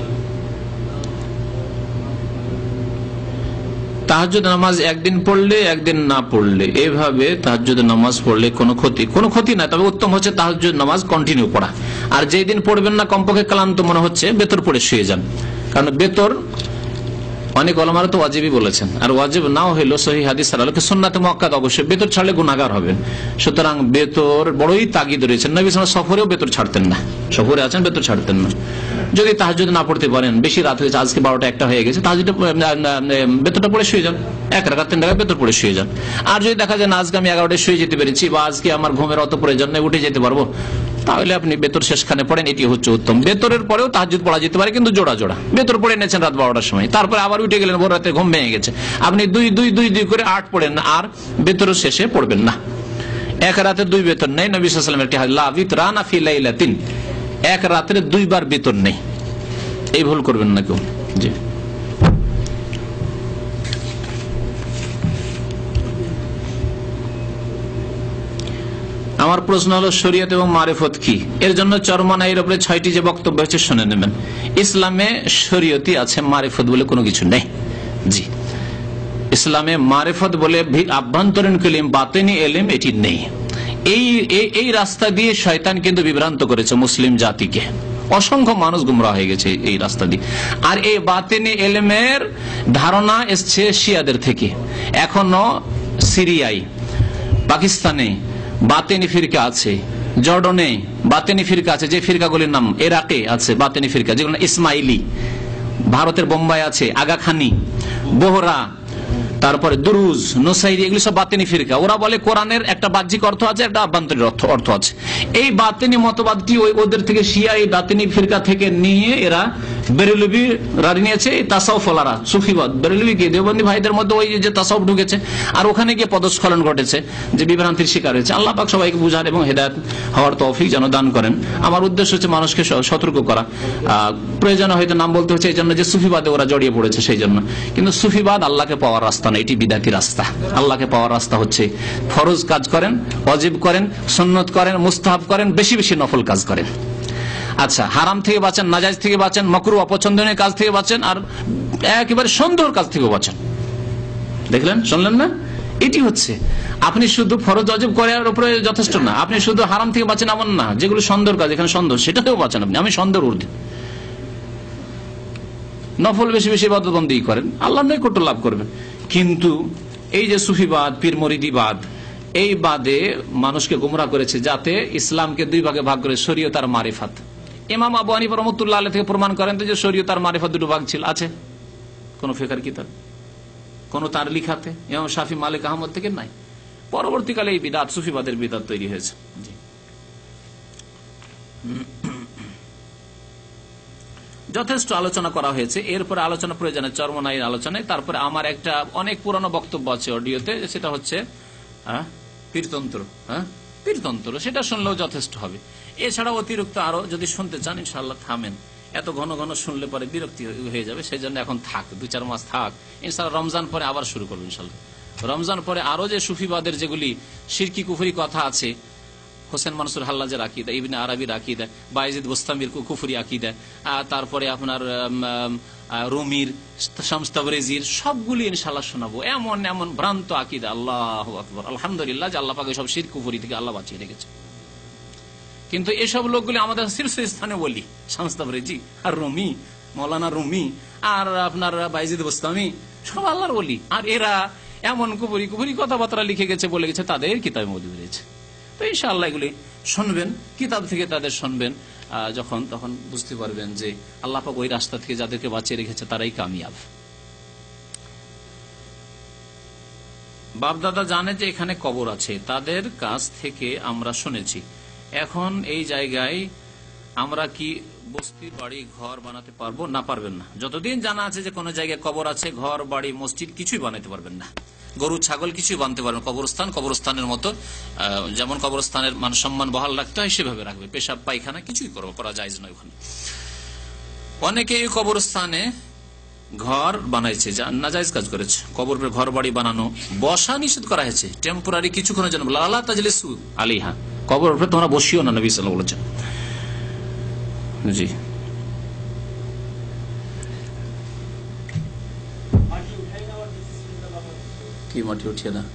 তাহাজ্জুদ নামাজ একদিন পড়লে একদিন না পড়লে, এভাবে তাহাজ্জুদ নামাজ পড়লে কোনো ক্ষতি না, তবে উত্তম হচ্ছে তাহাজ্জুদ নামাজ কন্টিনিউ পড়া। আর যেই দিন পড়বেন না, কমপক্ষে ক্লান্ত মনে হচ্ছে, বেতর পড়ে শুয়ে যান। কারণ বেতর অনেক ওলামারা তো ওয়াজিবই বলেছেন, আর ওয়াজিব নাও হইলো সহিহ হাদিস আলোকে সুন্নাতে মুআক্কাদ অবশ্যই, বেতর ছাড়লে গুনাহগার হবেন। সুতরাং বেতর বড়ই তাগিদ রয়েছেন। নবী সাল্লাল্লাহু আলাইহি ওয়াসাল্লাম সফরেও বেতর ছাড়তেন না, সফরে আছেন বেতর ছাড়তেন না। যদি তাহাজ্জুদ না পড়তে পারেন, বেশি রাত হয়েছে, আজকে 12টা-1টা হয়ে গেছে, তাহাজ্জুদ বেতরটা পড়ে শুয়ে যান, 1 রাকাত 3 রাকাত বেতর পড়ে শুয়ে যান। আর যদি দেখা যায় না আজকে আমি 11টায় শুয়ে যেতে পেরেছি, বা আজকে আমার ঘুমের অত প্রয়োজন নেই, উঠে যেতে পারবো, তাহলে আপনি বেতর শেষখানে পড়েন, এটি হচ্ছে উত্তম। বেতরের পরেও তাহাজ্জুদ পড়া যেতে পারে, কিন্তু জোড়া জোড়া। বেতর পড়ে নিয়েছেন রাত 12টার সময়, তারপরে আবার উঠে গেলেন, ভোর রাতে ঘুম ভেঙে গেছে, আপনি 2 করে 8 পড়েন, আর বেতরের শেষে পড়বেন না। 1 রাতে 2 বেতর নেই। নবী সাল্লাল্লাহু আলাইহি ওয়াসাল্লামের একটি হাদিস, লা বিতরানা ফি লাইলাতিন, 1 রাতে 2 বার বেতর নেই। এই ভুল করবেন না কেউ, জি। আমার প্রশ্ন হলো শরীয়ত এবং মারিফত কি? এর জন্য চরমনাইয়ের উপরে 6টি যে বক্তব্য হচ্ছে শুনে নেবেন। ইসলামে শরীয়তই আছে, মারিফত বলে কোনো কিছু নেই, জি। ইসলামে মারিফত বলে আভ্যন্তরীণ ইলম, বাতিনি ইলম এটি নেই। এই রাস্তা দিয়ে শয়তান কিন্তু বিভ্রান্ত করেছে মুসলিম জাতিকে, অসংখ্য মানুষ গুমরাহ হয়ে গেছে এই রাস্তা দিয়ে। আর এই বাতিনি ইলমের ধারণা এসছে শিয়াদের থেকে। এখনো সিরিয়ায়, পাকিস্তানে বাতিনি ফিরকা আছে, জর্ডনে বাতিনি ফিরকা আছে, যে ফিরকাগুলির নাম, ইরাকে আছে বাতিনি ফিরকা, যেগুলো ইসমাইলি, ভারতের বোম্বাই আছে আগাখানি, বোহরা, তারপরে দুরুজ, নুসাইরি, এগুলি সব বাতিনি ফিরকা। ওরা বলে কোরআনের একটা বাহ্যিক অর্থ আছে, একটা আভ্যন্তরীণ অর্থ আছে। এই বাতিনি মতবাদটি ওদের থেকে শিয়া, এই বাতিনি ফিরকা থেকে নিয়ে এরা বেরেলভি রাড়ি নিয়েছে এই তাসাউফ ওয়ালারা, সুফিবাদ। বেরেলভি কি দেওবন্দি ভাইদের মধ্যে ওই যে তাসাউফ ঢুকেছে, আর ওখানে গিয়ে পদস্খলন ঘটেছে, যে বিভ্রান্তির শিকার হয়েছে। আল্লাহ পাক সবাইকে বুঝান এবং হেদায়েত হওয়ার তৌফিক যেন দান করেন। আমার উদ্দেশ্য হচ্ছে মানুষকে সতর্ক করা। প্রয়োজন হয়তো নাম বলতে হচ্ছে এই জন্য যে সুফিবাদে ওরা জড়িয়ে পড়েছে সেই জন্য, কিন্তু সুফিবাদ আল্লাহকে পাওয়ার রাস্তা না, এটি বিদাতি রাস্তা। আল্লাহকে পাওয়ার রাস্তা হচ্ছে ফরজ কাজ করেন, ওয়াজিব করেন, সুন্নত করেন, মুস্তাহাব করেন, বেশি বেশি নফল কাজ করেন। আচ্ছা, হারাম থেকে বাঁচেন, নাজায়েজ থেকে বাঁচেন, মাকরুহ অপছন্দনীয় কাজ থেকে বাঁচেন, আর একেবারে সুন্দর কাজ থেকে বাঁচেন। দেখলেন, শুনলেন না? এটি হচ্ছে, আপনি শুধু ফরজ ওয়াজিব করার উপরে যথেষ্ট না, আপনি শুধু হারাম থেকে বাঁচেন এমন না, যেগুলো সুন্দর কাজ, এখানে সুন্দর, সেটাতেও বাঁচেন আপনি। আমি সুন্দর ঊর্ধ্বে নফল বেশি বেশি ইবাদত বন্দেগী করেন, আল্লাহর নৈকট্য লাভ করবেন। কিন্তু এই যে সুফিবাদ, পীর মুরিদিবাদ, এই বাদে মানুষকে গুমরাহ করেছে, যাতে ইসলামকে দুই ভাগে ভাগ করে শরীয়ত আর মারিফাত। ইমাম আবু হানিফা রাহমাতুল্লাহ আলাইহি থেকে প্রমাণ করেন যে শরীয়ত আর মারিফাত দুটো ভাগ ছিল, আছে কোন ফিকহের কিতাব, কোন তার লিখাতে? ইমাম শাফি, মালিক, আহমদ থেকে নাই। পরবর্তীকালে এই বিদআত, সুফিবাদের বিদআত তৈরি হয়েছে। জি, যথেষ্ট আলোচনা করা হয়েছে। এরপরে আলোচনা প্রয়োজনে চরমনাইয়ের আলোচনায়। তারপরে আমার একটা অনেক পুরানো বক্তব্য আছে অডিওতে, সেটা হচ্ছে পীরতন্ত্র। পীরতন্ত্র, সেটা শুনলেও যথেষ্ট হবে। এছাড়া অতিরিক্ত আরো যদি শুনতে চান, ইনশাআল্লাহ থামেন, এত ঘন ঘন শুনলে পরে বিরক্তি হয়ে যাবে। সেই জন্য এখন থাক, 2-4 মাস থাক, ইনশাআল্লাহ রমজান পরে আবার শুরু করবো ইনশাআল্লাহ। রমজান পরে আরো যে সুফিবাদের যেগুলি শিরকি কুফরি কথা আছে, হোসেন মানসুর হাল্লাজের আকিদা, ইবনে আরাবির আকিদা, বায়েজিদ বুস্তামির কুফরি আকিদা, তারপরে আপনার রুমির, শামস তাবরেজির, সবগুলি ইনশাআল্লাহ শোনাবো। এমন এমন ভ্রান্ত আকিদা, আল্লাহু আকবার, আলহামদুলিল্লাহ যে আল্লাহ পাক সব শিরক কুফরি থেকে আল্লাহ বাঁচিয়ে রেখেছে। কিন্তু এসব লোকগুলি আমাদের শীর্ষস্থানে বলি, শামস তাবরেজি আর রুমি, মৌলানা রুমি আর আপনার বায়েজিদ বুস্তামি, সব আল্লাহর বলি। আর এরা এমন কুফরি কুফরি কথাবার্তা লিখে গেছে, বলে গেছে, তাদের কিতাবে মজুদ রয়েছে। তো ইনশাআল্লাহ এগুলি শুনবেন, কিতাব থেকে তাদের শুনবেন, যখন তখন বুঝতে পারবেন যে আল্লাহ পাক ওই রাস্তা থেকে যাদেরকে বাঁচিয়ে রেখেছে তারাই কামিয়াব। বাপদাদা জানে যে এখানে কবর আছে, তাদের কাছ থেকে আমরা শুনেছি। এখন এই জায়গায় আমরা কি বস্তির বাড়ি ঘর বানাতে পারবো? না, পারবেন না। যতদিন জানা আছে যে কোন জায়গায় কবর আছে, ঘর বাড়ি মসজিদ কিছুই বানাতে পারবেন না। গরু ছাগল কিছুই বানতে পারবেন। কবরস্থানের মতো, যেমন কবরস্থানের মান সম্মান বহাল রাখতে হয় সেভাবে রাখবে। পেশাব পায়খানা কিছুই করা যায় না ওখানে। অনেকে এই কবরস্থানে ঘর বানাইছে, নাজায়েজ কাজ করেছে। কবর ঘর বাড়ি বানানো, বসা নিষেধ করা হয়েছে টেম্পোরারি কিছুক্ষণের জন্য। লা তাজলিসু আলাইহা, কবর উপরে তোমরা বসিও না, নবী সাল্লাল্লাহু আলাইহি ওয়াসাল্লাম। জি, কি মাটি উঠিয়ে না,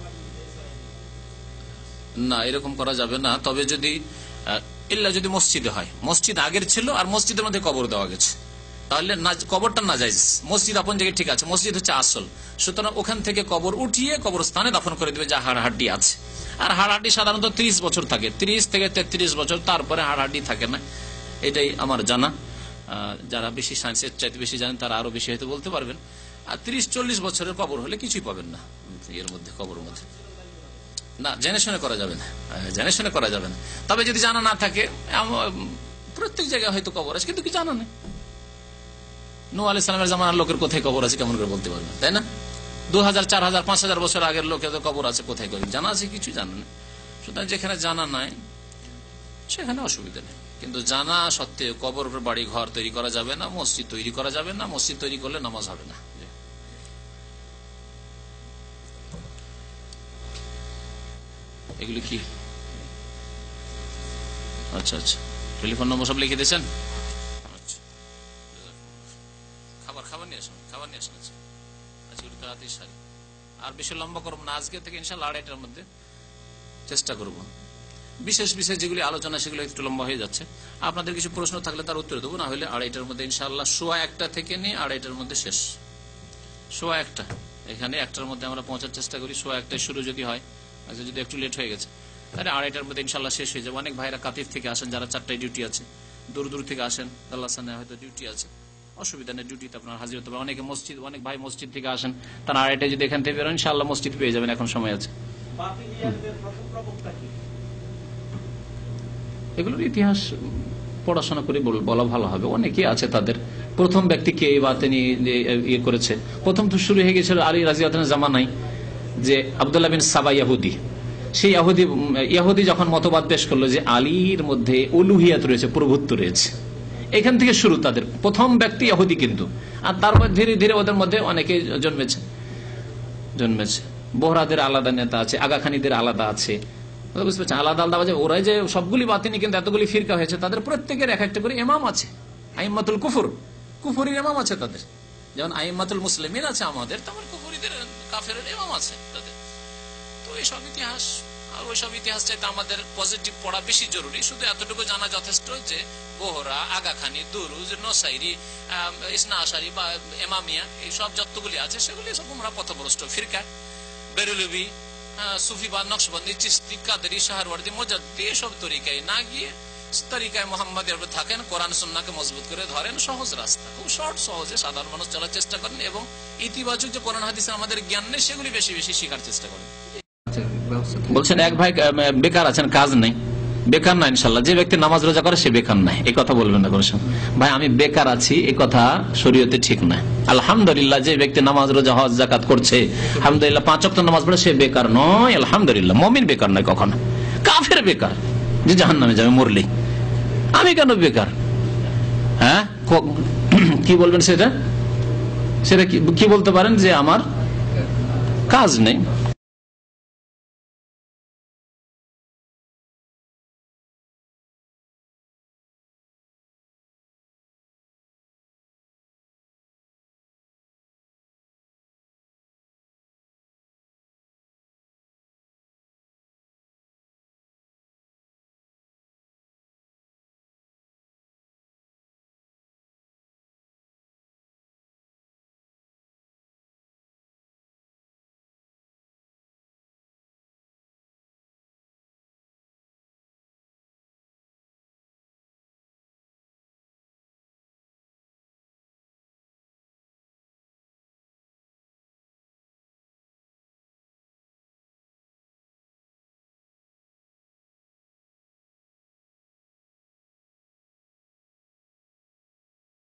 না এরকম করা যাবে না। তবে যদি যদি মসজিদে হয়, মসজিদ আগের ছিল আর মসজিদের মধ্যে কবর দেওয়া গেছে, তাহলে কবরটা নাজায়েজ। মসজিদ আপন জায়গায় ঠিক আছে, মসজিদ হচ্ছে আসল, সুতরাং ওখান থেকে কবর উঠিয়ে কবরস্থানে দাফন করে দেবে যা হাড়হাড্ডি আছে। আর হাড়হাড্ডি সাধারণত 30 বছর থাকে, 30 থেকে 33 বছর, তারপরে হাড়হাড্ডি থাকে না, এটাই আমার জানা। যারা বেশি সায়েন্সের চাইতে বেশি জানেন তারা আরো বেশি হয়তো বলতে পারবেন। আর 30-40 বছরের কবর হলে কিছুই পাবেন না এর মধ্যে, কবরের মধ্যে। না, জেনে শুনে করা যাবে না, জেনে শুনে করা যাবে না। তবে যদি জানা না থাকে, প্রত্যেক জায়গায় হয়তো কবর আছে কিন্তু কি জানা নেই। নূহ আলাইহিস সালামের জামানার লোকের কোথায় কবর আছে কেমন করে বলতে পারবেন, তাই না? 2000, 4000, 5000 বছর আগের লোকের কবর আছে, কোথায় করে জানা আছে? কিছু জানা নেই। সুতরাং যেখানে জানা নাই সেখানে অসুবিধা নেই, কিন্তু জানা সত্ত্বেও কবর বাড়ি ঘর তৈরি করা যাবে না, মসজিদ তৈরি করা যাবে না। মসজিদ তৈরি করলে নামাজ হবে না। এগুলি কি? আচ্ছা আচ্ছা, টেলিফোন নম্বর সব লিখে দিয়েছেন? আচ্ছা, খাবার নিয়ে আসুন, খাবার নিয়ে আসুন। আজকে তাড়াতাড়ি সারি, আর বেশি লম্বা করবো না। আজকে থেকে ইনশাআল্লাহ 2:30টার মধ্যে চেষ্টা করবো। বিশেষ বিশেষ যেগুলি আলোচনা সেগুলো একটু লম্বা হয়ে যাচ্ছে। আপনাদের কিছু প্রশ্ন থাকলে তার উত্তর দেবো, না হলে 2:30টার মধ্যে ইনশাআল্লাহ 1:15 থেকে নিয়ে 2:30টার মধ্যে শেষ। 1:15 এখানে 1টার মধ্যে আমরা পৌঁছার চেষ্টা করি। 1:15 শুরু যদি হয়, আচ্ছা যদি একটু লেট হয়ে গেছে তাহলে 2:30টার মধ্যে ইনশাআল্লাহ শেষ হয়ে যাবে। অনেক ভাইরা কাতিফ থেকে আসেন, যারা 4টায় ডিউটি আছে, দূর দূর থেকে আসেন, দাল্লাসানে হয়তো ডিউটি আছে, অসুবিধা নেই, ডিউটিতে আপনার হাজির হতে পারে। অনেকে মসজিদ, অনেক ভাই মসজিদ থেকে আসেন, তারা 2:30টায় যদি এখান থেকে বেরোন ইনশাআল্লাহ মসজিদ পেয়ে যাবেন, এখন সময় আছে। এগুলোর ইতিহাস পড়াশোনা করে বলা ভালো হবে। অনেকে আছে তাদের প্রথম ব্যক্তিকে এই বাতিনি ইয়ে করেছে, প্রথম তো শুরু হয়ে গেছিল আলী রাদিয়াল্লাহু আনহু জামানায়, যে আব্দুল্লাহ বিন সাবা ইয়াহুদি, সেই ইয়াহুদি যখন মতবাদ পেশ করলো যে আলীর মধ্যে উলুহিয়াত রয়েছে, প্রভুত্ব রয়েছে, এখান থেকে শুরু তাদের প্রথম ব্যক্তি ইহুদি কিন্তু। আর তারপর ধীরে ধীরে ওদের মধ্যে অনেকে জন্মেছে। বোহরাদের আলাদা নেতা আছে, আগাখানিদের আলাদা আছে, বুঝতে পারছেন, আলাদা আলাদা। ওরাই যে সবগুলি বাতিনি, কিন্তু এতগুলি ফিরকা হয়েছে, তাদের প্রত্যেকের এক একটা করে ইমাম আছে, আইম্মাতুল কুফর, কুফরির ইমাম আছে তাদের। যেমন আইম্মাতুল মুসলিমিন আছে আমাদের, তেমন কুফরিদের কাফেরের ইমাম আছে তাদের। তো এইসব ইতিহাস আর ওইসব ইতিহাস চাইতে আমাদের পজিটিভ পড়া বেশি জরুরি। শুধু এতটুকু জানা যথেষ্ট যে বোহরা, আগাখানি, দুরুজ, নসাইরি, ইসনা আশারি বা এমামিয়া, এইসব যতগুলি আছে সেগুলি সব গুমরা পথভ্রষ্ট ফিরকা। বেরেলভি, সুফিবাদ, নকশবন্দি, চিশতি, কাদেরি, শাহরওয়ার্দী, মুজাদ্দি, এসব তরিকায় না গিয়ে তরিকায় মোহাম্মদের উপর থাকেন, কোরআন সুন্নাহকে মজবুত করে ধরেন, সহজ রাস্তা, খুব শর্ট, সহজে সাধারণ মানুষ চলার চেষ্টা করেন এবং ইতিবাচক যে কোরআন হাদিসে আমাদের জ্ঞান নেই সেগুলি বেশি বেশি শেখার চেষ্টা করেন। বলছেন এক ভাই বেকার আছেন, কাজ নেই। বেকার না ইনশাল্লাহ, যে ব্যক্তি নামাজ রোজা করে সে বেকার নাই, এই কথা বলবেন না করেছেন। ভাই আমি বেকার আছি, এই কথা শরীয়তে ঠিক না। আলহামদুলিল্লাহ, যে ব্যক্তি নামাজ রোজা হজ জাকাত করছে, আলহামদুলিল্লাহ, 5 ওয়াক্ত নামাজ পড়ে, সে বেকার নয়। আলহামদুলিল্লাহ, মুমিন বেকার নয় কখনো। কাফের বেকার, যে জাহান্নামে যাবে মরলে। আমি কেন বেকার? হ্যাঁ, কি বলবেন সেটা কি বলতে পারেন যে আমার কাজ নেই।